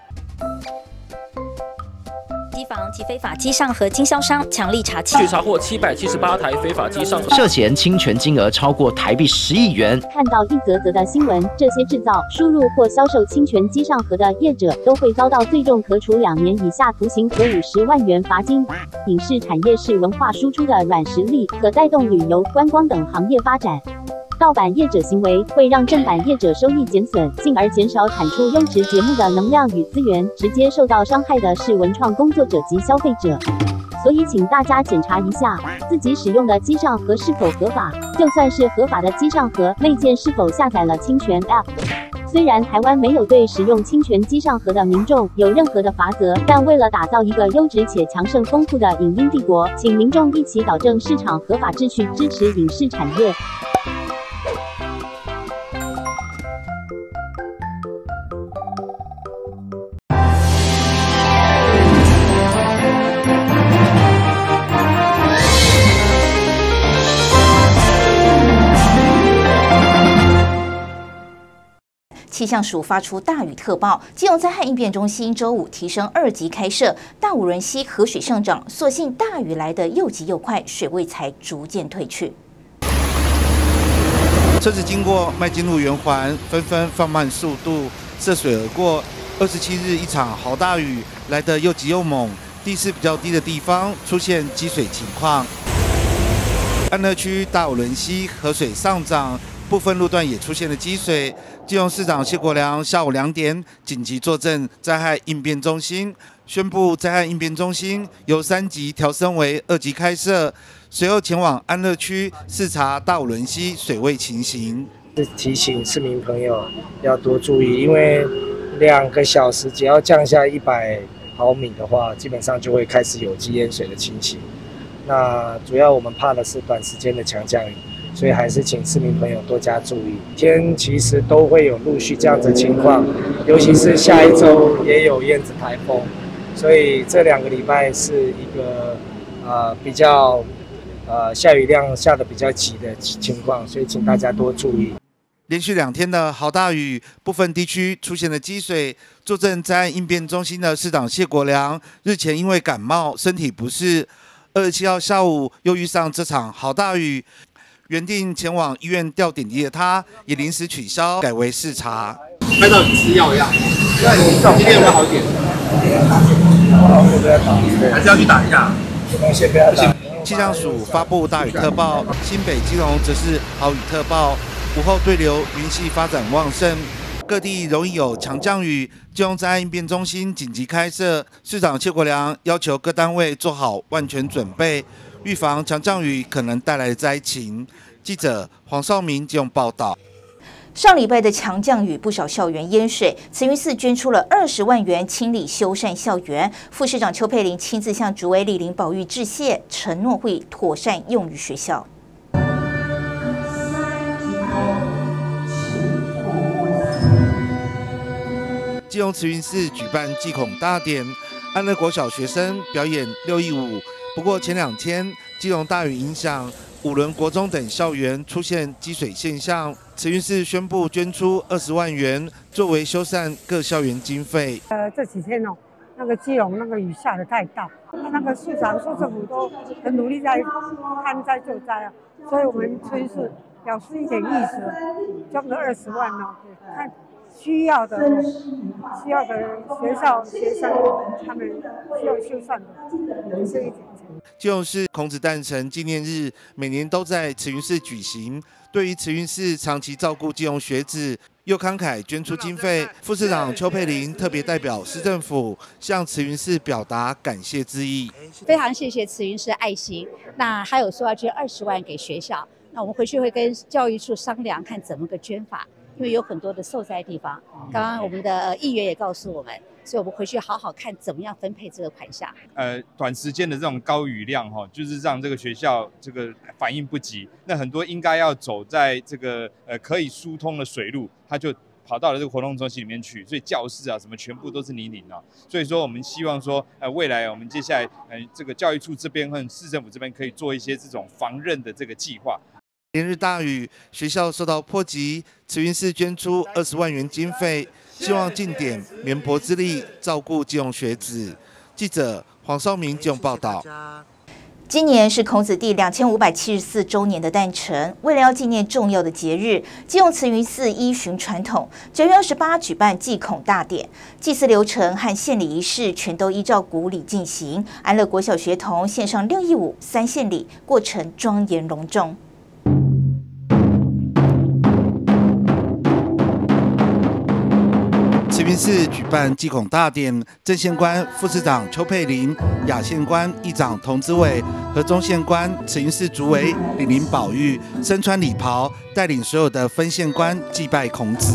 机房及非法机上和经销商强力查缉， 据查获七百七十八台非法机上涉嫌侵权金额超过台币十亿元。 看到一则则的新闻，这些制造、输入或销售侵权机上盒的业者都会遭到最重可处两年以下徒刑和五十万元罚金。影视产业是文化输出的软实力，可带动旅游、观光等行业发展。 盗版业者行为会让正版业者收益减损，进而减少产出优质节目的能量与资源，直接受到伤害的是文创工作者及消费者。所以请大家检查一下自己使用的机上盒是否合法，就算是合法的机上盒，内建是否下载了侵权 App。虽然台湾没有对使用侵权机上盒的民众有任何的罚则，但为了打造一个优质且强盛丰富的影音帝国，请民众一起导正市场合法秩序，支持影视产业。 气象署发出大雨特报，基隆灾害应变中心周五提升二级开设，大武仑溪河水上涨，所幸大雨来得又急又快，水位才逐渐退去。 车子经过麦金路圆环，纷纷放慢速度，涉水而过。二十七日一场豪大雨来得又急又猛，地势比较低的地方出现积水情况。安乐区大武仑溪河水上涨，部分路段也出现了积水。基隆市长谢国良下午两点紧急坐镇灾害应变中心，宣布灾害应变中心由三级调升为二级开设，随后前往安乐区视察大武仑溪水位情形。 是提醒市民朋友要多注意，因为两个小时只要降下一百毫米的话，基本上就会开始有机淹水的情形。那主要我们怕的是短时间的强降雨。所以还是请市民朋友多加注意，天其实都会有陆续这样子的情况，尤其是下一周也有燕子台风，所以这两个礼拜是一个呃比较呃下雨量下的比较急的情况，所以请大家多注意。 连续两天的豪大雨，部分地区出现了积水。坐镇灾害应变中心的市长谢国良日前因为感冒身体不适，二十七号下午又遇上这场豪大雨。原定前往医院吊点滴的他，也临时取消，改为视察。 拍到你吃药一样，今天有没有好一点？还是要去打一下。 气象署发布大雨特报，新北、基隆则是豪雨特报。午后对流云系发展旺盛，各地容易有强降雨。基隆灾害应变中心紧急开设，市长谢国良要求各单位做好万全准备，预防强降雨可能带来的灾情。记者黄少明基隆报道。 上礼拜的强降雨，不少校园淹水，慈云寺捐出了二十万元清理修缮校园。副市长邱佩玲亲自向主委李林宝玉致谢，承诺会妥善用于学校。 基隆慈云寺举办祭孔大典，安乐国小学生表演六佾舞。不过前两天基隆大雨影响，五伦国中等校园出现积水现象，慈云寺宣布捐出二十万元作为修缮各校园经费。 呃，这几天哦，那个基隆那个雨下得太大，那个市长、市政府都很努力在看灾救灾啊，所以我们慈云寺表示一点意思，捐了二十万哦，看。需要的需要的学校学生，他们需要修缮的，也是一点钱。 基隆市孔子诞辰纪念日每年都在慈云寺举行。对于慈云寺长期照顾基隆学子，又慷慨捐出经费，副市长邱佩玲特别代表市政府向慈云寺表达感谢之意。 非常谢谢慈云寺爱心，那还有说要捐二十万给学校，那我们回去会跟教育处商量，看怎么个捐法。因为有很多的受灾地方，刚刚我们的议员也告诉我们，所以我们回去好好看怎么样分配这个款项。 呃，短时间的这种高雨量哈，就是让这个学校这个反应不及，那很多应该要走在这个呃可以疏通的水路，它就跑到了这个活动中心里面去，所以教室啊什么全部都是泥泞啊。所以说我们希望说，呃，未来我们接下来呃这个教育处这边和市政府这边可以做一些这种防刃的这个计划。 连日大雨，学校受到波及，慈云寺捐出二十万元经费，希望尽点绵薄之力照顾基隆学子。记者黄少明基隆报道。 今年是孔子第两千五百七十四周年的诞辰，为了要纪念重要的节日，基隆慈云寺依循传统，九月二十八举办祭孔大典，祭祀流程和献礼仪式全都依照古礼进行。安乐国小学童献上六佾舞、三献礼，过程庄严隆重。 云市举办祭孔大典，正县官副市长邱佩玲、亚县官议长童之伟和中县官慈云寺主委李林宝玉身穿礼袍，带领所有的分县官祭拜孔子。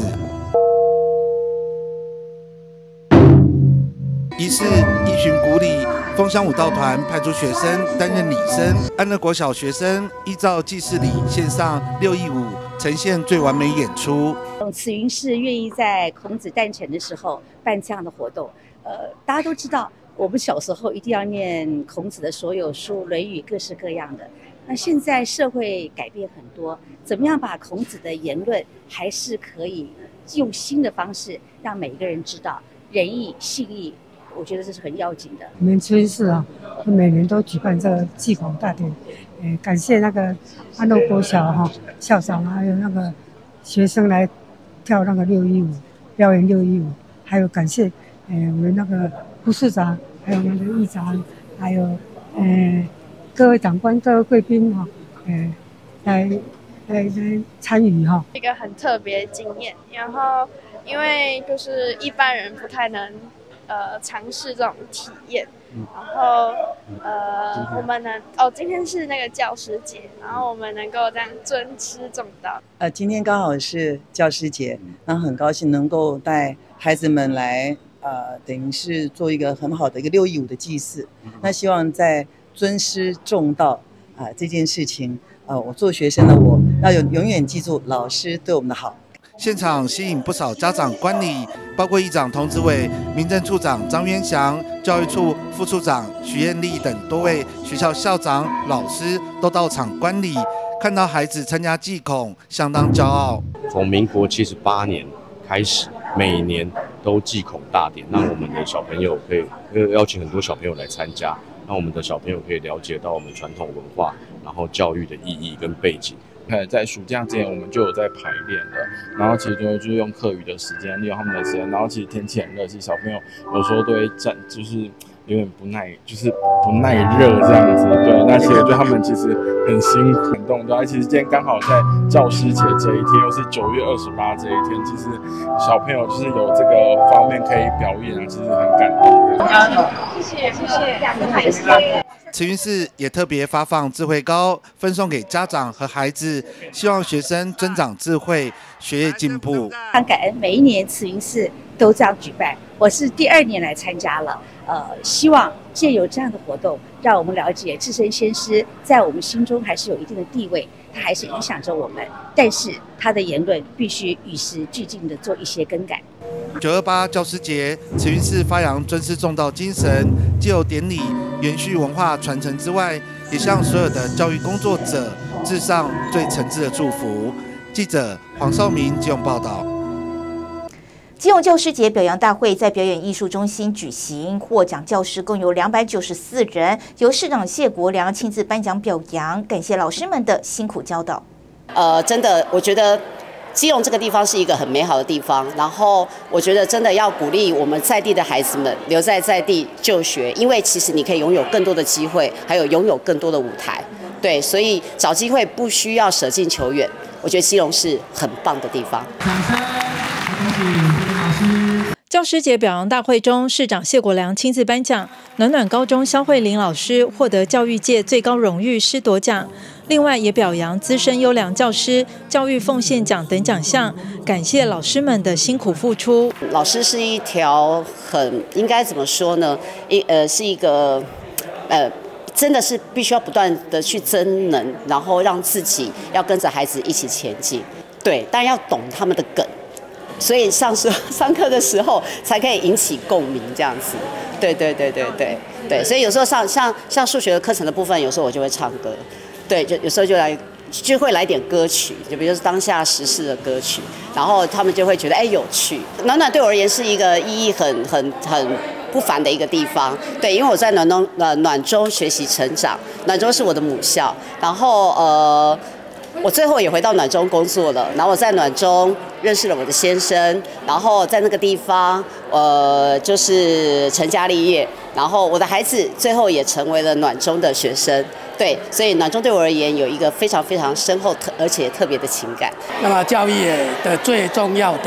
仪式依循古礼，枫香舞蹈团派出学生担任礼生，安乐国小学生依照祭祀礼献上六艺舞，呈现最完美演出。 慈云寺愿意在孔子诞辰的时候办这样的活动，呃，大家都知道，我们小时候一定要念孔子的所有书，《论语》各式各样的。那现在社会改变很多，怎么样把孔子的言论还是可以用新的方式让每一个人知道仁义、信义？我觉得这是很要紧的。 我们慈云寺啊，每年都举办这个祭孔大典，呃，感谢那个安乐国小哈、哦、校长还有那个学生来跳那个六一舞，表演六一舞，还有感谢呃我们那个副市长，还有那个议长，还有呃各位长官、各位贵宾哈、哦，呃来来来参与哈、哦。 一个很特别的经验，然后因为就是一般人不太能。呃，尝试这种体验，然后呃，我们能哦，今天是那个教师节，然后我们能够这样尊师重道。 呃，今天刚好是教师节，那很高兴能够带孩子们来，呃，等于是做一个很好的一个六艺舞的祭祀。那希望在尊师重道啊、呃、这件事情，呃，我做学生的我要有永远记住老师对我们的好。 现场吸引不少家长观礼，包括议长童子伟、民政处长张渊祥、教育处副处长徐艳丽等多位学校校长、老师都到场观礼，看到孩子参加祭孔，相当骄傲。 从民国七十八年开始，每年都祭孔大典，让我们的小朋友可以邀请很多小朋友来参加，让我们的小朋友可以了解到我们传统文化，然后教育的意义跟背景。 在暑假之前我们就有在排练了，然后其实就是用课余的时间，利用他们的时间，然后其实天气很热，其实小朋友有时候都会站，就是有点不耐，就是不耐热这样子。对，那其实对他们其实很辛苦、很动对。其实今天刚好在教师节这一天，又是九月二十八这一天，其实小朋友就是有这个方面可以表演啊，其实很感动。 谢谢谢谢，谢谢。 慈云寺也特别发放智慧糕，分送给家长和孩子，希望学生增长智慧，学业进步。 很感恩每一年慈云寺都这样举办，我是第二年来参加了。呃，希望借由这样的活动，让我们了解至圣先师在我们心中还是有一定的地位，他还是影响着我们，但是他的言论必须与时俱进的做一些更改。 九二八教师节，慈云寺发扬尊师重道精神，藉由典礼延续文化传承之外，也向所有的教育工作者致上最诚挚的祝福。记者黄少明基隆报道。 基隆教师节表扬大会在表演艺术中心举行，获奖教师共有两百九十四人，由市长谢国良亲自颁奖表扬，感谢老师们的辛苦教导。 呃，真的，我觉得基隆这个地方是一个很美好的地方，然后我觉得真的要鼓励我们在地的孩子们留在在地就学，因为其实你可以拥有更多的机会，还有拥有更多的舞台。对，所以找机会不需要舍近求远，我觉得基隆是很棒的地方。 教师节表扬大会中，市长谢国良亲自颁奖，暖暖高中肖慧玲老师获得教育界最高荣誉师铎奖，另外也表扬资深优良教师、教育奉献奖等奖项，感谢老师们的辛苦付出。 老师是一条很应该怎么说呢？一呃是一个呃。真的是必须要不断的去增能，然后让自己要跟着孩子一起前进。对，当然要懂他们的梗，所以上时上课的时候才可以引起共鸣，这样子。对对对对对对，所以有时候上像像数学的课程的部分，有时候我就会唱歌，对，就有时候就来就会来点歌曲，就比如说当下时事的歌曲，然后他们就会觉得哎有趣。暖暖对我而言是一个意义很很很。不凡的一个地方，对，因为我在暖中呃暖中学习成长，暖中是我的母校，然后呃我最后也回到暖中工作了，然后我在暖中认识了我的先生，然后在那个地方呃就是成家立业，然后我的孩子最后也成为了暖中的学生，对，所以暖中对我而言有一个非常非常深厚特而且特别的情感。 那么教育的最重要的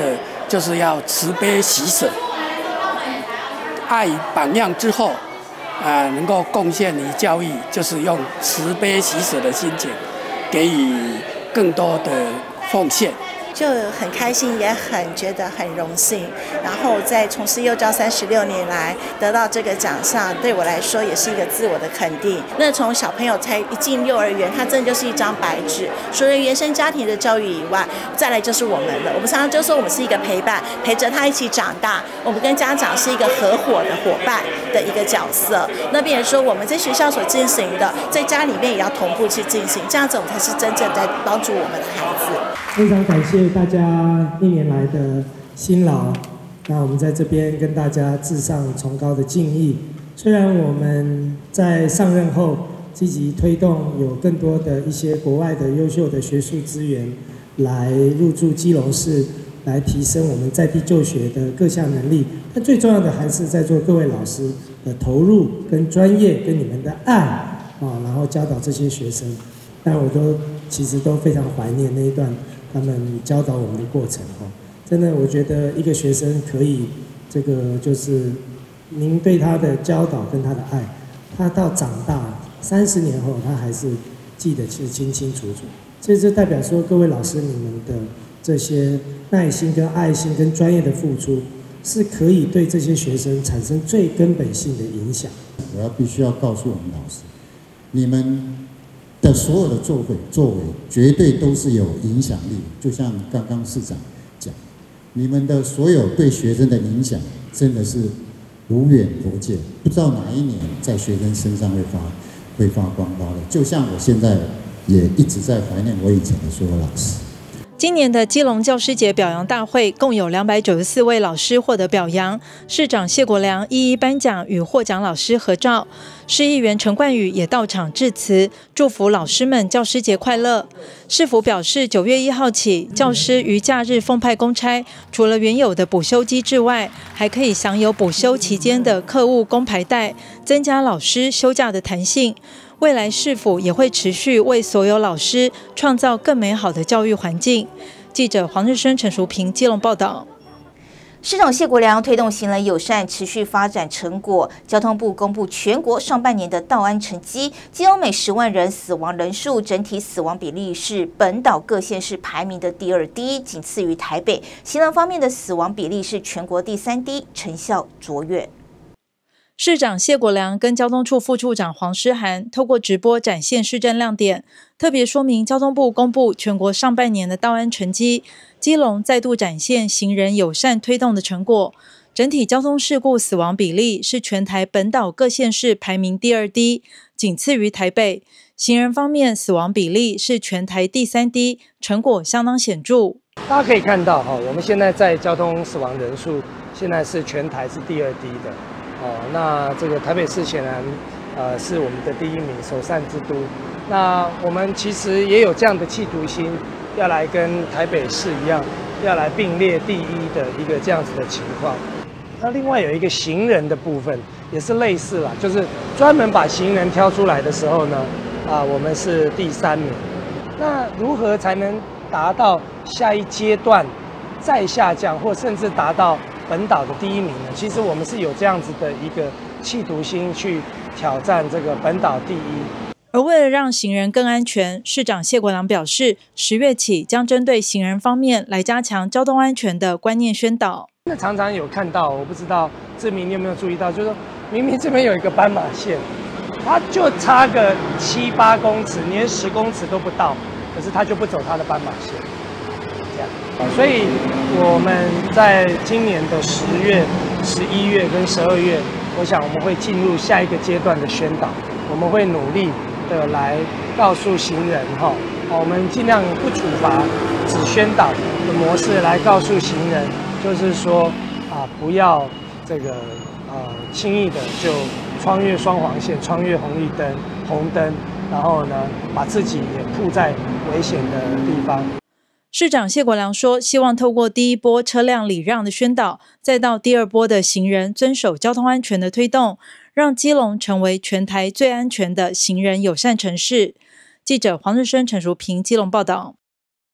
就是要慈悲喜舍，爱榜样之后，啊、呃，能够贡献于教育，就是用慈悲喜舍的心情，给予更多的奉献。 就很开心，也很觉得很荣幸。然后在从事幼教三十六年来得到这个奖项，对我来说也是一个自我的肯定。那从小朋友才一进幼儿园，他真的就是一张白纸。除了原生家庭的教育以外，再来就是我们了。我们常常就说我们是一个陪伴，陪着他一起长大。我们跟家长是一个合伙的伙伴的一个角色。那变成说我们在学校所进行的，在家里面也要同步去进行，这样子我们才是真正在帮助我们的孩子。 非常感谢大家一年来的辛劳，那我们在这边跟大家致上崇高的敬意。虽然我们在上任后积极推动有更多的一些国外的优秀的学术资源来入驻基隆市，来提升我们在地就学的各项能力，但最重要的还是在座各位老师的投入跟专业跟你们的爱啊，然后教导这些学生。但我都其实都非常怀念那一段他们教导我们的过程哦，真的，我觉得一个学生可以，这个就是您对他的教导跟他的爱，他到长大三十年后，他还是记得其实清清楚楚。这就代表说，各位老师你们的这些耐心跟爱心跟专业的付出，是可以对这些学生产生最根本性的影响。 我要必须要告诉我们老师，你们的所有的作为作为绝对都是有影响力，就像刚刚市长讲，你们的所有对学生的影响真的是无远弗届，不知道哪一年在学生身上会发会发光发的。就像我现在也一直在怀念我以前的所有老师。 今年的基隆教师节表扬大会共有两百九十四位老师获得表扬，市长谢国良一一颁奖与获奖老师合照，市议员陈冠宇也到场致辞，祝福老师们教师节快乐。市府表示，九月一号起，教师于假日奉派公差，除了原有的补休机制外，还可以享有补休期间的课务公排代，增加老师休假的弹性。未来市府也会持续为所有老师创造更美好的教育环境。记者黄日升、陈淑平基隆报道。 市长谢国良推动行人友善持续发展成果，交通部公布全国上半年的道安成绩，基隆每十万人死亡人数整体死亡比例是本岛各县市排名的第二低，仅次于台北。行人方面的死亡比例是全国第三低，成效卓越。 市长谢国良跟交通处副处长黄诗涵透过直播展现市政亮点，特别说明交通部公布全国上半年的道安成绩，基隆再度展现行人友善推动的成果，整体交通事故死亡比例是全台本岛各县市排名第二低，仅次于台北。行人方面死亡比例是全台第三低，成果相当显著。 大家可以看到哈，我们现在在交通死亡人数现在是全台是第二低的。哦，那这个台北市显然，呃，是我们的第一名，首善之都。那我们其实也有这样的企图心，要来跟台北市一样，要来并列第一的一个这样子的情况。那另外有一个行人的部分，也是类似啦，就是专门把行人挑出来的时候呢，啊，我们是第三名。那如何才能达到下一阶段再下降，或甚至达到本岛的第一名呢？其实我们是有这样子的一个企图心去挑战这个本岛第一。 而为了让行人更安全，市长谢国良表示，十月起将针对行人方面来加强交通安全的观念宣导。 那常常有看到，我不知道志明你有没有注意到，就是说明明这边有一个斑马线，它就差个七八公尺，连十公尺都不到，可是它就不走它的斑马线。所以我们在今年的十月、十一月跟十二月，我想我们会进入下一个阶段的宣导，我们会努力的来告诉行人哈，我们尽量不处罚，只宣导的模式来告诉行人，就是说啊，不要这个呃轻易的就穿越双黄线、穿越红绿灯、红灯，然后呢把自己也扑在危险的地方。 市长谢国良说，希望透过第一波车辆礼让的宣导，再到第二波的行人遵守交通安全的推动，让基隆成为全台最安全的行人友善城市。记者黄日升、陈淑平基隆报道。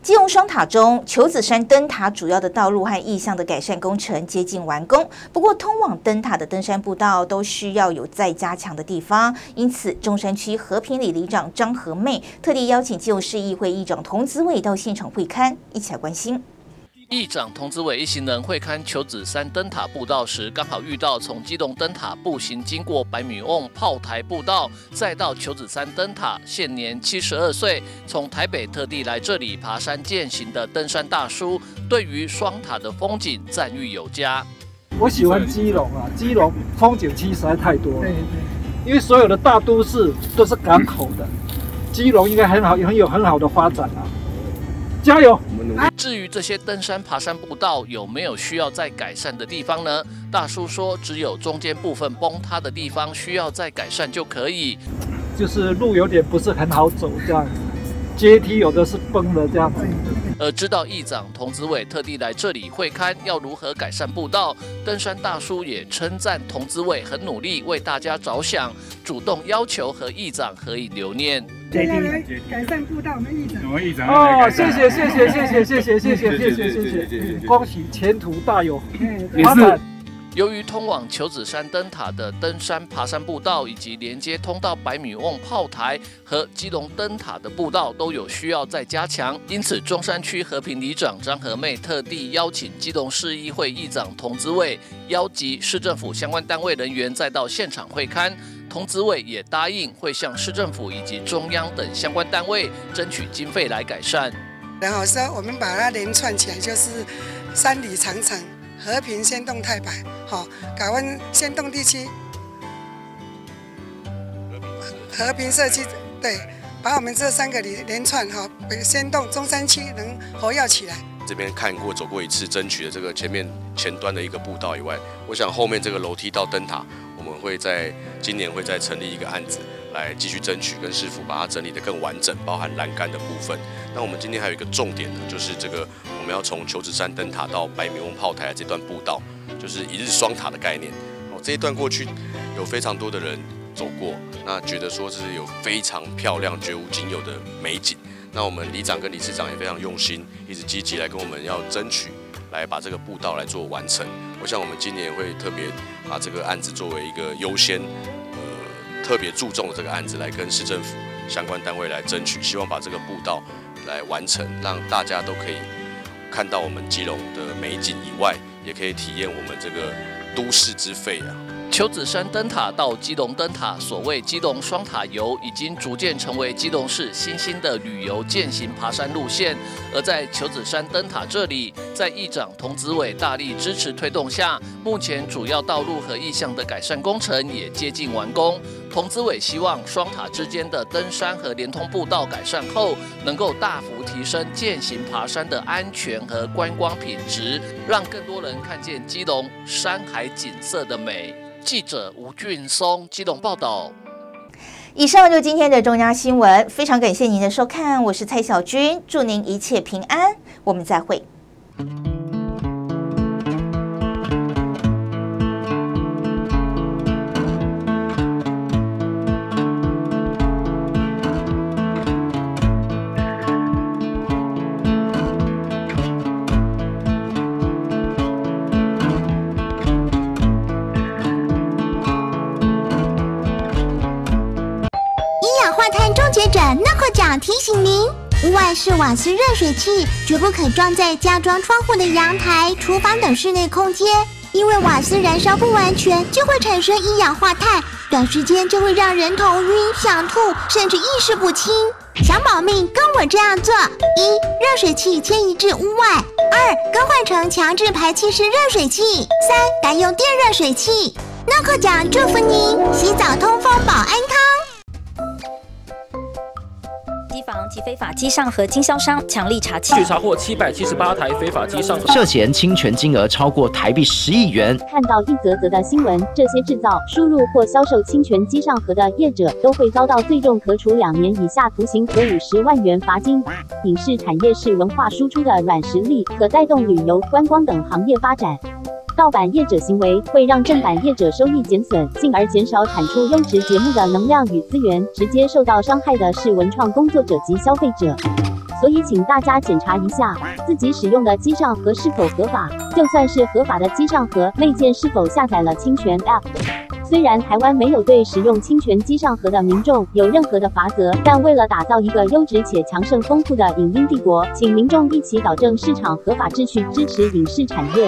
基隆双塔中，球子山灯塔主要的道路和意向的改善工程接近完工，不过通往灯塔的登山步道都需要有再加强的地方，因此中山区和平里里长张和妹特地邀请基隆市议会议长童子伟到现场会勘，一起来关心。 议长童子伟一行人会勘球子山灯塔步道时，刚好遇到从基隆灯塔步行经过白米瓮炮台步道，再到球子山灯塔，现年七十二岁，从台北特地来这里爬山健行的登山大叔，对于双塔的风景赞誉有加。 我喜欢基隆啊，基隆风景区实在太多了，因为所有的大都市都是港口的，基隆应该很好，很有很好的发展啊。加油！ 至于这些登山爬山步道有没有需要再改善的地方呢？大叔说，只有中间部分崩塌的地方需要再改善就可以。 就是路有点不是很好走，这样子，阶梯有的是崩的这样子。 而知道议长童子伟特地来这里会勘，要如何改善步道，登山大叔也称赞童子伟很努力为大家着想，主动要求和议长合影留念。 接下来改善步道，我们议长。 我们议长哦，谢谢谢谢谢谢谢谢谢谢谢谢谢，恭喜前途大有发展。 由于通往球子山灯塔的登山爬山步道，以及连接通到白米瓮炮台和基隆灯塔的步道都有需要再加强，因此中山区和平里长张和妹特地邀请基隆市议会议长童子伟，邀集市政府相关单位人员再到现场会勘。童子伟也答应会向市政府以及中央等相关单位争取经费来改善。 然后说我们把它连串起来，就是山里长城、和平、仙洞、太白，好，改问仙洞地区和平社区，对，把我们这三个连连串哈，仙洞、中山区能活跃起来。 这边看过、走过一次，争取了这个前面前端的一个步道以外，我想后面这个楼梯到灯塔，我们会在今年会再成立一个案子，来继续争取跟市府把它整理得更完整，包含栏杆的部分。那我们今天还有一个重点呢，就是这个我们要从球子山灯塔到白米瓮炮台这段步道，就是一日双塔的概念。哦，这一段过去有非常多的人走过，那觉得说是有非常漂亮、绝无仅有的美景。那我们里长跟理事长也非常用心，一直积极来跟我们要争取，来把这个步道来做完成。我想我们今年会特别把这个案子作为一个优先，呃，特别注重的这个案子来跟市政府相关单位来争取，希望把这个步道来完成，让大家都可以看到我们基隆的美景以外，也可以体验我们这个都市之肺啊。 球子山灯塔到基隆灯塔，所谓基隆双塔游，已经逐渐成为基隆市新兴的旅游健行爬山路线。而在球子山灯塔这里，在议长童子伟大力支持推动下，目前主要道路和意向的改善工程也接近完工。童子伟希望双塔之间的登山和连通步道改善后，能够大幅提升健行爬山的安全和观光品质，让更多人看见基隆山海景色的美。记者吴俊松基隆报道。 以上就是今天的中央新闻，非常感谢您的收看，我是蔡小君，祝您一切平安，我们再会。 那可奖提醒您，屋外式瓦斯热水器绝不可装在家装窗户的阳台、厨房等室内空间，因为瓦斯燃烧不完全就会产生一氧化碳，短时间就会让人头晕、想吐，甚至意识不清。想保命，跟我这样做：一、热水器迁移至屋外；二、更换成强制排气式热水器；三、改用电热水器。那可奖祝福您洗澡通风保安康。 机房及非法机上盒经销商强力查缉， 据查获七百七十八台非法机上盒， 涉嫌侵权金额超过台币十亿元。 看到一则则的新闻，这些制造、输入或销售侵权机上盒的业者都会遭到最重可处两年以下徒刑和五十万元罚金。影视产业是文化输出的软实力，可带动旅游、观光等行业发展。盗版业者行为会让正版业者收益减损，进而减少产出优质节目的能量与资源，直接受到伤害的是文创工作者及消费者。 所以请大家检查一下自己使用的机上盒是否合法，就算是合法的机上盒，内建是否下载了侵权 App。虽然台湾没有对使用侵权机上盒的民众有任何的罚则，但为了打造一个优质且强盛丰富的影音帝国，请民众一起导正市场合法秩序，支持影视产业。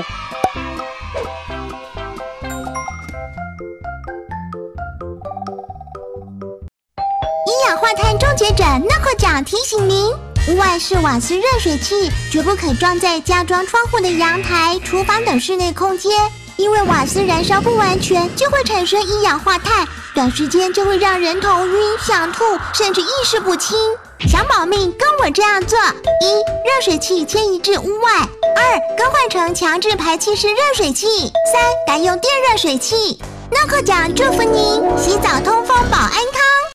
一氧化碳终结者 N O C O 奖提醒您：屋外式瓦斯热水器绝不可装在家装窗户的阳台、厨房等室内空间。因为瓦斯燃烧不完全，就会产生一氧化碳，短时间就会让人头晕、想吐，甚至意识不清。想保命，跟我这样做：一、热水器迁移至屋外；二、更换成强制排气式热水器；三、改用电热水器。N O C O 奖祝福您，洗澡通风保安康。